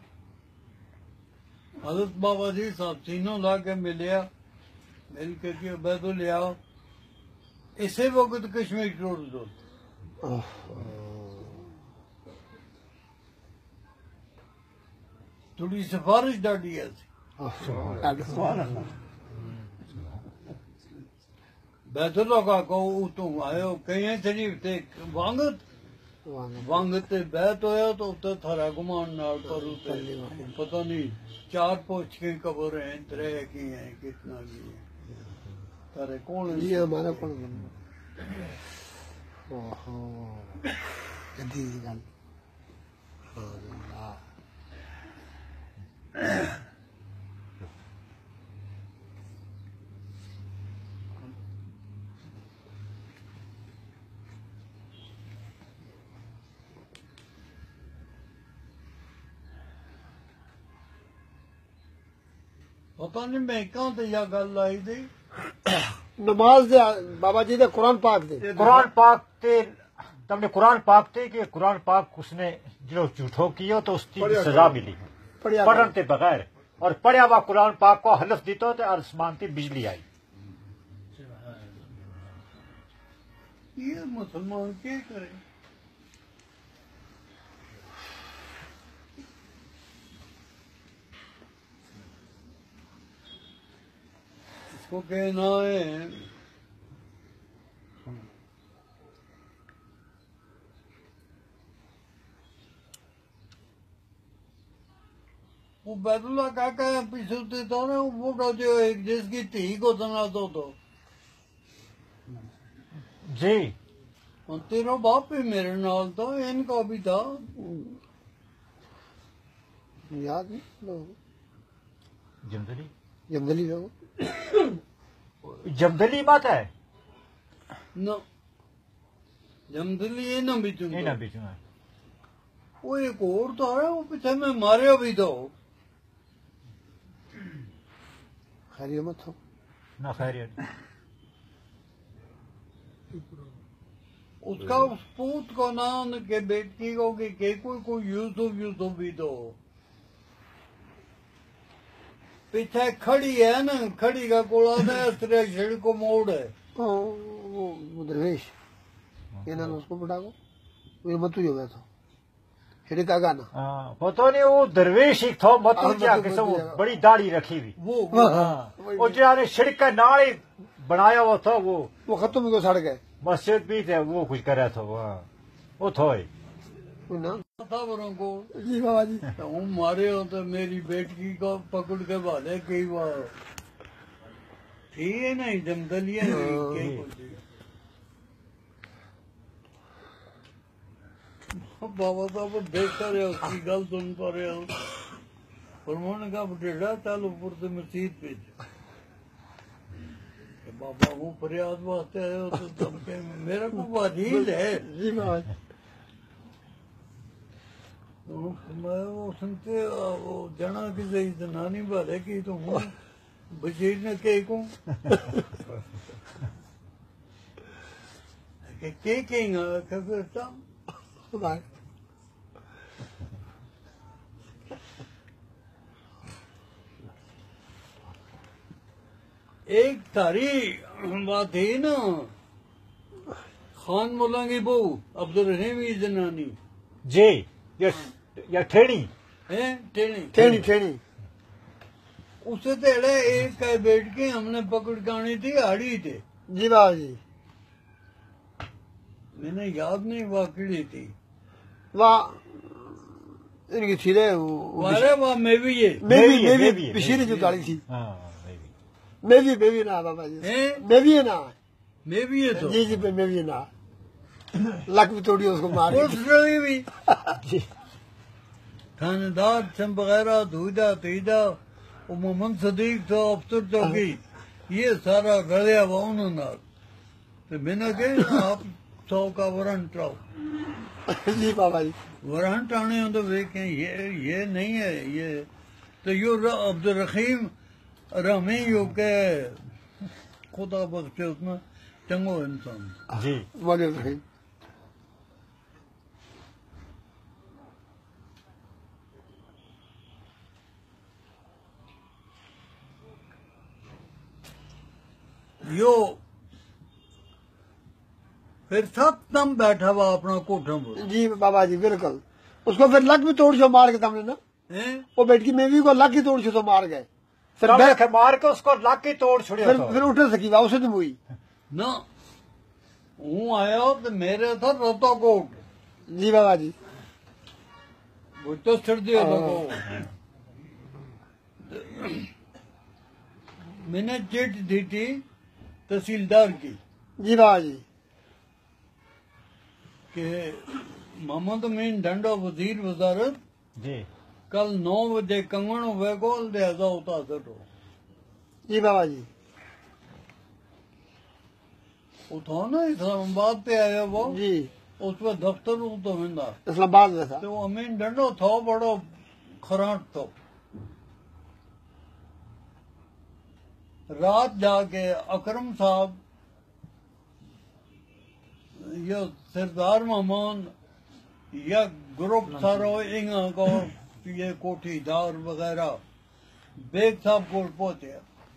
हजरत बाबा जी साहब तीनों ला के मिलिया मिल के कि बैदुल आओ इसे वक्त कश्मीर छोड़ दो ओह, थोड़ी सिफारिश डाली है ओह, सुभान अल्लाह। बैतुल्ला का कहो तुम आयो कहीं शरीफ थे वांगत सुभान अल्लाह। वांगत ते बैत होया तो उत्ते थारा गुमान नाल पर उते पता नहीं चार पोछ के कबर हैं त्रै की हैं कितना की है तारे कौन जी हमारा कौन बनना। ओहो जदी गल। सुभान अल्लाह। पता नहीं मैं कहाँ से यह गल आई थी नमाज दे बाबा जी दे कुरान पाक दे। कुरान पाक ते तुमने कुरान पाक ते कि कुरान पाक उसने जो झूठो कियो तो उसकी सजा मिली पढ़िया पढ़न ते बगैर और पढ़िया हुआ कुरान पाक को हलफ दीतो तो आसमान से बिजली आई ये मुसलमान क्या करे इसको कहना है वो बैतुल्ला काका पीछे था ना वो मोटा जो एक जिसकी थी को तना तो तो जी और तेरा बाप भी मेरे नाल था इनका भी था याद नहीं लोग जमदली जमदली लोग जमदली बात है न जमदली ये ना भी चुन नहीं ना बीच में वो एक और तो है वो पीछे में मारे भी तो खैरियत मत हो। ना खैरियत उसका उस पूत को नाम के बेटी को कि के कोई कोई यूसुफ यूसुफ भी दो पीछे खड़ी है ना, खड़ी का कोड़ा है, तेरे छेड़ को मोड़ है। ओ, वो वो दरवेश ये ना उसको बुढ़ा को वो मत ही हो गया था छेड़े का गाना। हाँ पता नहीं वो दरवेश ही था मत हाँ, क्या मत- किस्म मत- वो बड़ी दाढ़ी रखी हुई। वो हाँ वो जिन्होंने छिड़क का नाल ही बनाया हुआ था वो वो खत्म हो गया सड़ गए मस्जिद भी थे वो कुछ कर रहा था वो हाँ, वो था ही। कोई ना था बरों को जी बाबा जी तो हूँ मारे हो तो मेरी बेटी को पकड़ के भाले कई बार थी है नहीं जमदलिया नहीं कई कुछ बाबा साहब देखता रहे उसकी गल सुनता रहे और उन्होंने कहा बटेड़ा चल ऊपर से मस्जिद पे बाबा वो फरियाद वास्ते आए हो तो तुम के मेरा को वजीद है। जी बाबा जी तो मैं वो सुनते वो जना की सही जनानी भले की तो हूँ बशीर ने के को के के कहेंगा फिर खुदा एक तारी बात है ना खान मोला की बहू अब्दुल रहीम की जनानी जी या या ठेड़ी है टेणी ठेणी ठेणी उसे तेड़े एक का बैठ के हमने पकड़ के आनी थी आड़ी थे जी बाबा जी मैंने याद नहीं वाकड़ी थी वाह इनकी थी रे वो वारे वाह मैं भी ये मैं भी मैं मैं भी- भी मैं बिशीरी भी- जो डाली थी हाँ मैं भी। मैं भी मैं भी ना बाबा जी हैं? मैं भी है ना मैं भी ये तो जी जी मैं भी ना लक भी तोड़ी उसको मार पुलिस रही भी जी थानेदार चम वगैरह धुईदा तीदा वो मोहम्मद सदीक था अफसर चौकी ये सारा रलिया हुआ उन्होंने तो मैंने कहा आप सौ का वारंट लाओ जी बाबा जी वारंट आने हो तो देखें ये ये नहीं है ये तो यो र- अब्दुल रहीम रमी यो के खुदा बख्शे उतना चंगो इंसान जी बोले रही यो फिर सब दम बैठा हुआ अपना कोठा पर जी बाबा जी बिल्कुल उसको फिर लक भी तोड़ छो मार के तुमने ना हैं? वो बेटकी में भी को लक ही तोड़ छो तो मार गए फिर तब बै- के मार के उसको लाख की तोड़ छोड़िया फिर था। फिर उठ नहीं सकी वाह उसे नहीं हुई ना हूँ आया तो मेरे था रोता कोट जी बाबा जी वो तो चढ़ दिया लोगों मैंने चिट दी थी तहसीलदार की जी बाबा जी कि मोहम्मद अमीन ढंडो वजीर वजारत जी कल नौ बजे कंगन हुए को लिहाजा होता करो जी बाबा जी उठो ना इस्लामाबाद पे आया वो जी उस पर दफ्तर हूँ तो मिंदा इस्लामाबाद में था तो वो अमीन ढंडो थो बड़ो खराट थो रात जाके अकरम साहब ये सरदार महमान या ग्रुप सारो इंगा को ये कोठीदार वगैरह बेग साहब को पहुंचे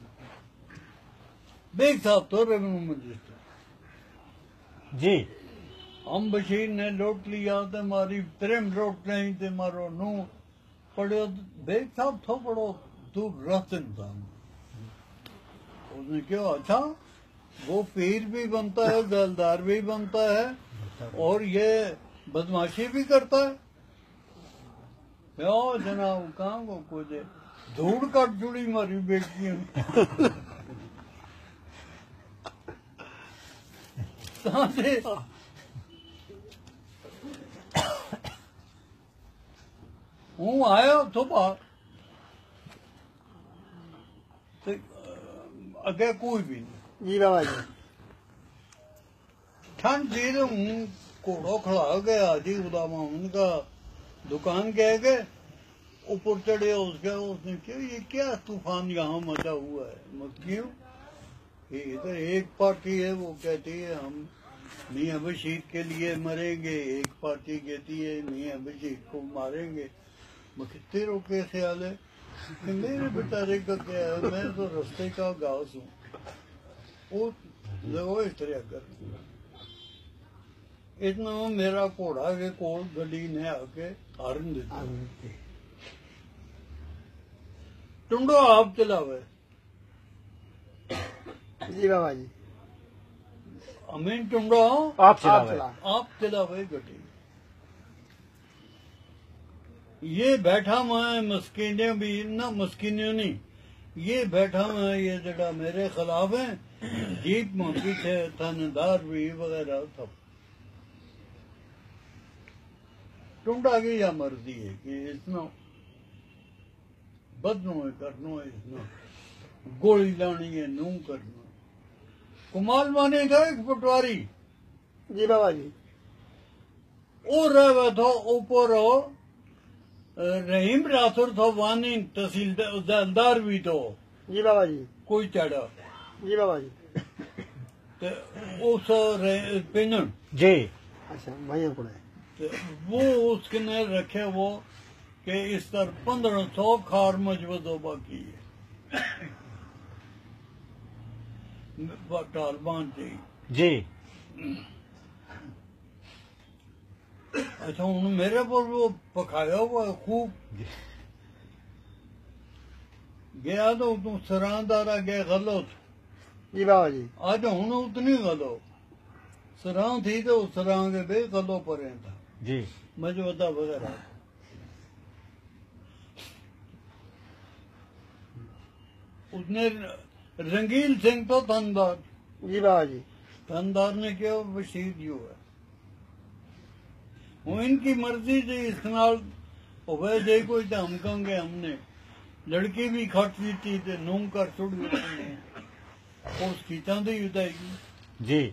बेग साहब तो रेवेन्यू मिनिस्टर जी हम बशीर ने लौट लिया तो मारी प्रेम लौट नहीं थे मारो नू पड़ो बेग साहब थो पड़ो दूर रस्त इंसान उसने क्यों अच्छा वो पीर भी बनता है जलदार भी बनता है और ये बदमाशी भी करता है क्यों जनाब कहाँ को कोई दे धूड़ काट जुड़ी मारी बेटियां कहाँ से हूँ आया तो बाहर तो अगे कोई भी नहीं जी बाबा जी ठंड थी तो हूँ घोड़ो खड़ा गया जी खुदा मामून का दुकान कह के ऊपर चढ़े उसके उसने क्यों ये क्या तूफान यहाँ मचा हुआ है मैं क्यों ये तो एक पार्टी है वो कहती है हम मियां बशीर के लिए मरेंगे, एक पार्टी कहती है मियां बशीर को मारेंगे। मुझे तेरे के ख्याल है कि मेरे बेचारे का क्या है, मैं तो रास्ते का घास हूँ। वो लगो इस तरह कर इतना मेरा घोड़ा के कोल गड्डी ने आके हारन दिता। टुंडो आप चलावे जी बाबा जी अमीन टुंडो आप आप चलावे चला आप चलावे गड्डी। ये बैठा मैं मस्कीने भी ना मस्कीने नहीं, ये बैठा मैं ये जड़ा मेरे खिलाफ है जीत में पीछे थानेदार भी वगैरह सब। टुंडा की या मर्जी है कि इसनो बदनो है करनो है, इसनो गोली लानी है नू करना। कुमाल माने था एक पटवारी जी बाबा जी ओ रहे तो ऊपर हो रहीम रासुर तो वानी तहसीलदार भी तो जी बाबा जी कोई चढ़ा जी बाबा जी ते उस पिंजन जी अच्छा भैया को है ते वो उसने रखे वो कि इस तरह पंद्रह सौ खार मजबूतो बाकी है तालिबान थी। जी अच्छा हूँ मेरे पर वो पकाया हुआ खूब गया तो तू सराहदारा गया गलत जी बाबा जी आज हूँ उतनी गलो सराह थी तो सराह के बे गलो पर था जी मजबूता वगैरह। उसने रंगील सिंह तो थानदार जी बाबा जी थानदार ने क्या बशीर जो है वो इनकी मर्जी से इस नाल होवे जे कोई तो हम कहेंगे हमने लड़की भी खट दी थी ते नूंह कर छुड़ दी और उसकी चांदी उतारेगी। जी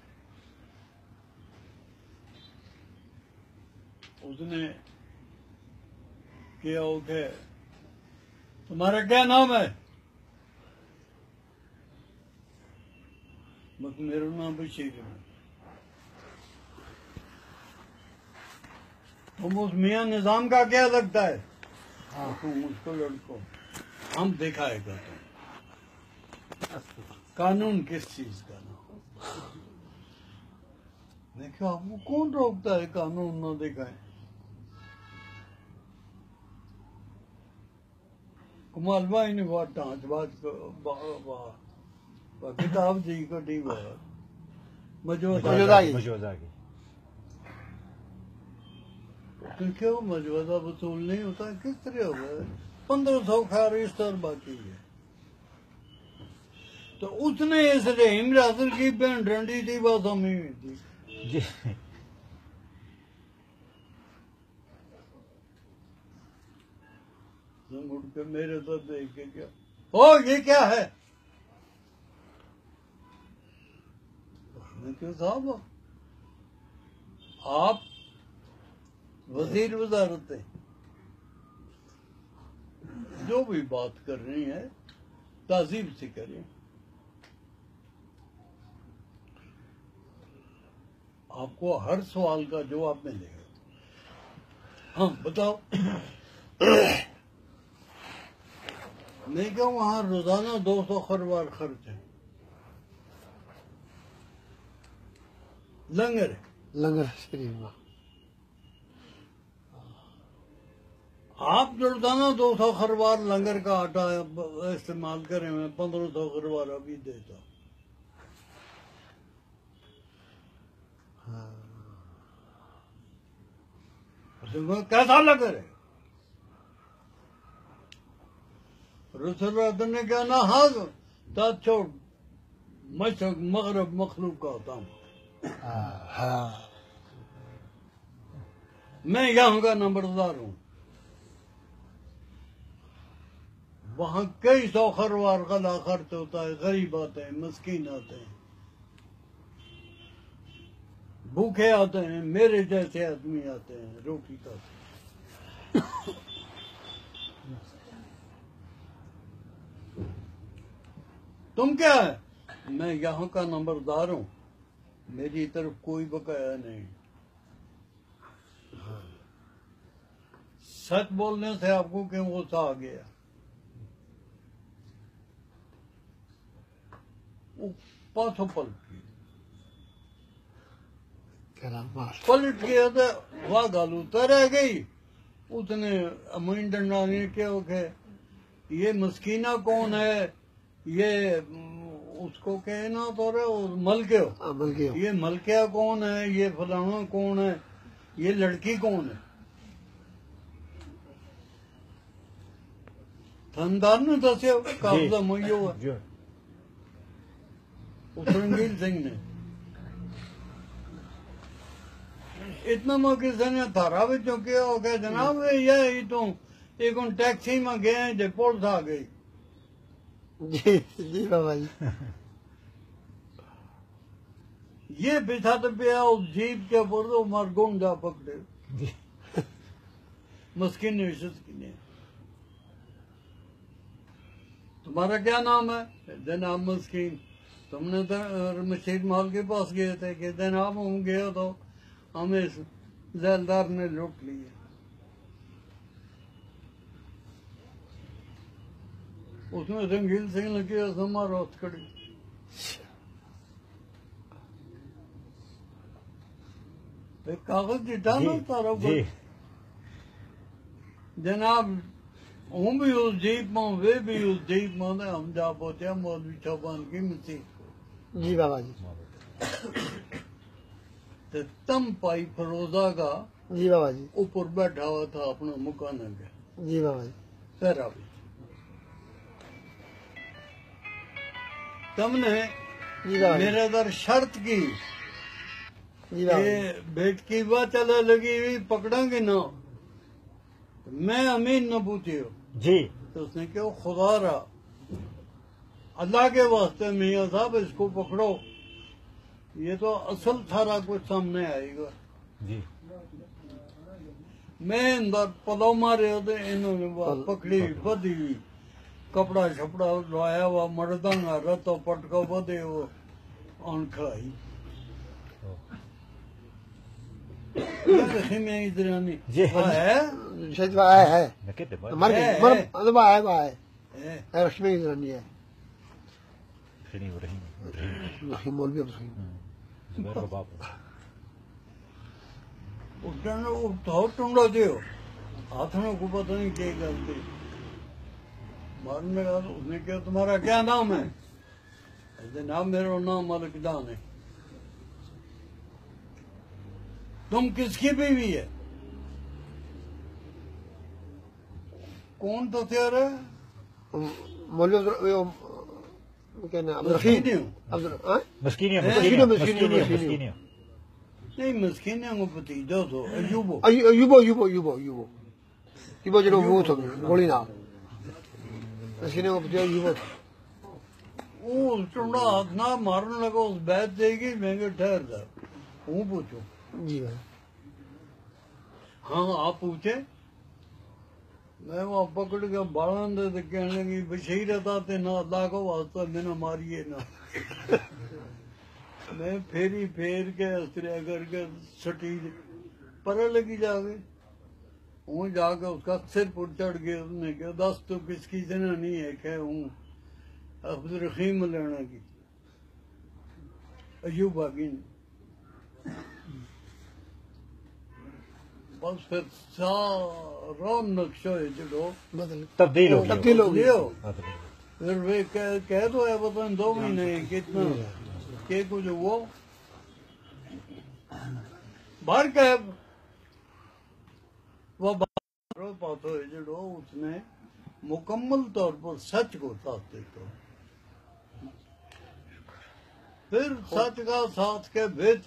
उसने क्या उठे तुम्हारा क्या नाम है? बस मेरा नाम बशीर है। तुम उस मियाँ निजाम का क्या लगता है? हाँ तुम उसको लड़को हम दिखाएगा तुम कानून किस चीज का ना। मैं क्या आपको कौन रोकता है कानून न दिखाए? कुमाल भाई ने बात टाँच बात किताब जी को डी बात मौजूदा मौजूदा की। मौजूदा की तो क्यों मौजूदा वसूल नहीं होता किस तरह हो गया? पंद्रह सौ खार इस तरह बाकी है तो उसने इस रहीम रासुल की बहन डंडी थी बस हमी हुई थी। जी उठ के मेरे तो देख के क्या ओ ये क्या है? मैं क्यों साहब आप वजीर वजारत है जो भी बात कर रही है ताजीब से करें। आपको हर सवाल का जवाब मिलेगा। हाँ बताओ। नहीं क्या वहां रोजाना दो सौ खरवार खर्च है लंगर है। लंगर शरीफ में आप रोजाना दो सौ खरवार लंगर का आटा इस्तेमाल करें मैं पंद्रह सौ खरवार अभी देता। हाँ। कैसा लग रहा है? रसूल ने क्या ना हाथ तात छोड़ मशरक मगरब मखलूक का होता हूँ। हाँ मैं यहाँ का नंबरदार हूँ। वहाँ कई सौ खरवार गला खर्च होता है, गरीब आते हैं, मस्कीन आते हैं, भूखे आते हैं, मेरे जैसे आदमी आते हैं रोटी खाते हैं। तुम क्या है? मैं यहाँ का नंबरदार हूँ। मेरी तरफ कोई बकाया नहीं। सच बोलने से आपको क्यों गुस्सा आ गया? वो पाछो पलट गया, पलट गया तो वह गल उतर रह गई। उसने अमीन डंडा ने क्या के ये मस्कीना कौन है, ये उसको कहना तो रहे मलके हो, बल्कि ये मलकिया कौन है, ये फलाना कौन है, ये लड़की कौन है। थानेदार ने दसिया काबजा मोयो है, जी उस रंगील सिंह ने। इतना मैं किसी ने थारा बिचों किया हो गया जनाब ये तो एक उन टैक्सी में गए जो पुलिस आ गई। जी जी बाबा जी। ये बिछा तो पिया उस जीप के ऊपर तो मार गोंडा पकड़े मस्किन ने ने तुम्हारा क्या नाम है? जनाब मस्किन। तुमने तो मशीद माल के पास गए थे कि जनाब हम गए तो हमें जैलदार ने लूट लिया। उसमें रंगील सिंह ने किया हमारा हथकड़ी। एक कागज चिट्ठा ना तारा जी जनाब हूँ भी उस जीप में, वे भी उस जीप में, हम जा पहुंचे मौलवी चौपान की मसीह। जी बाबा जी। तो तम पाई फरोजा का जी बाबा जी। ऊपर बैठा हुआ था अपना मकान के जी बाबा जी। पैरा भी। तुमने जी बाबा जी। मेरे दर शर्त की जी बाबा जी। ये बेट की बात चले लगी हुई पकड़ेंगे ना, मैं अमीन न पूछियो। जी तो उसने कहा खुदा रहा अल्लाह के वास्ते मियाँ साहब इसको पकड़ो, ये तो असल सारा कुछ सामने आएगा। जी मैं अंदर पलो मारे होते इन्होंने वो पकड़ी बधी हुई कपड़ा छपड़ा लाया हुआ मर्दांगा रतो पटको बधे वो ऑन खड़ाई में इधर नहीं जी। है शायद वह है है नके ते मर गई है, मर है। मतलब वह है वह है है। है रश्मि की रानी है। रहीम रहीम रहीम रहीम मौलवी अब रहीम। जुबैर का बाप उसने उठाओ टूंडा दियो हाथ में को पता नहीं क्या गलती मारने का। उसने कहा तुम्हारा क्या नाम है? ऐसे नाम मेरा नाम मलिक जान है। तुम किसकी बीवी है? कौन तो तेरा है? मौलवी वो क्या नाम अब्दुल रहीम मस्कीन हूँ। अब्दुल हाँ मस्कीनिया मस्कीनिया, मस्कीनिया मस्कीनिया। मस्कीनिया नहीं मस्कीन है वो भतीजा तो अयूबो अयु- युबो युबो युबो युबो युबो जो वो था गोली ना इसने वो बताया युबो था। वो टूंडा हाथ ना मारने लगा उस बैठ देगी महंगे ठहर जा हूँ पूछो। जी भाई। हाँ आप पूछे। मैं वहाँ पकड़ के बाड़न दे तो कहने लगी बशीरत आते ना अल्लाह को वास्ता मैंने मारिए ना। मैं फेरी फेर के अस्त्रिया करके सटी पर लगी जाके हूँ जाके उसका सिर पर चढ़ गया। उसने कहा दस तो किसकी जना नहीं है क्या हूँ अब्दुल रहीम लेना की अयूब बागी ने। बस फिर सारा नक्शा है जो बदल तब्दील हो गया तब्दील हो गई। लियो तब्दील। फिर वे कह, कह दो है पता नहीं दो महीने कितना के कुछ वो बाहर कह वो बाहर पातो है जो उसने मुकम्मल तौर पर सच को साथ देता। फिर सच का साथ के बिच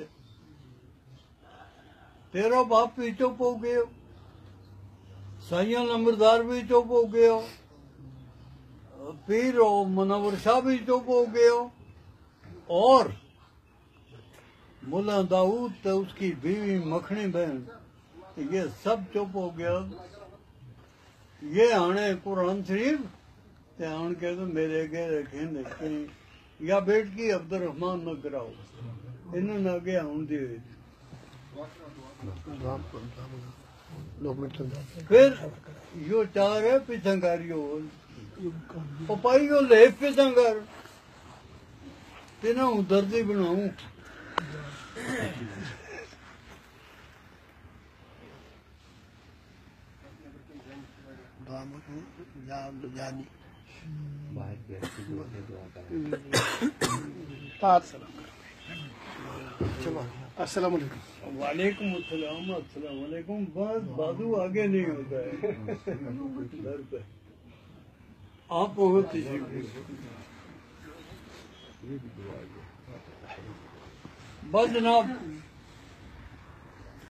तेरा बाप भी चुप हो गए, साइया नंबरदार भी चुप हो गए, पीर और मुनव्वर शाह भी चुप हो गए, और मुल्ला दाऊद तो उसकी बीवी मखनी बहन ये सब चुप हो गया। ये आने कुरान शरीफ ते आन के तो मेरे के रखे देखे या बेट की अब्दुल रहमान न कराओ ਇਹਨਾਂ ਨਾਲ ਅੱਗੇ ਆਉਣ ਦੇ ਵਿੱਚ दो मिनट तक जाते ਫਿਰ यो ਚਾਰ ਹੈ ਪਿਛੰਗਾਰੀਓ ਉਹ ਪਾਈ ਉਹ ਲੈ ਪਿਛੰਗਾਰ ਤੇ ਨਾ ਦਰਦੀ ਬਣਾਉਂ जानी अस्सलाम वालेकुम वालेकुम अस्सलाम अस्सलाम वालेकुम बस बाजू आगे नहीं होता है दर पे आप बहुत तशरीफ बस जनाब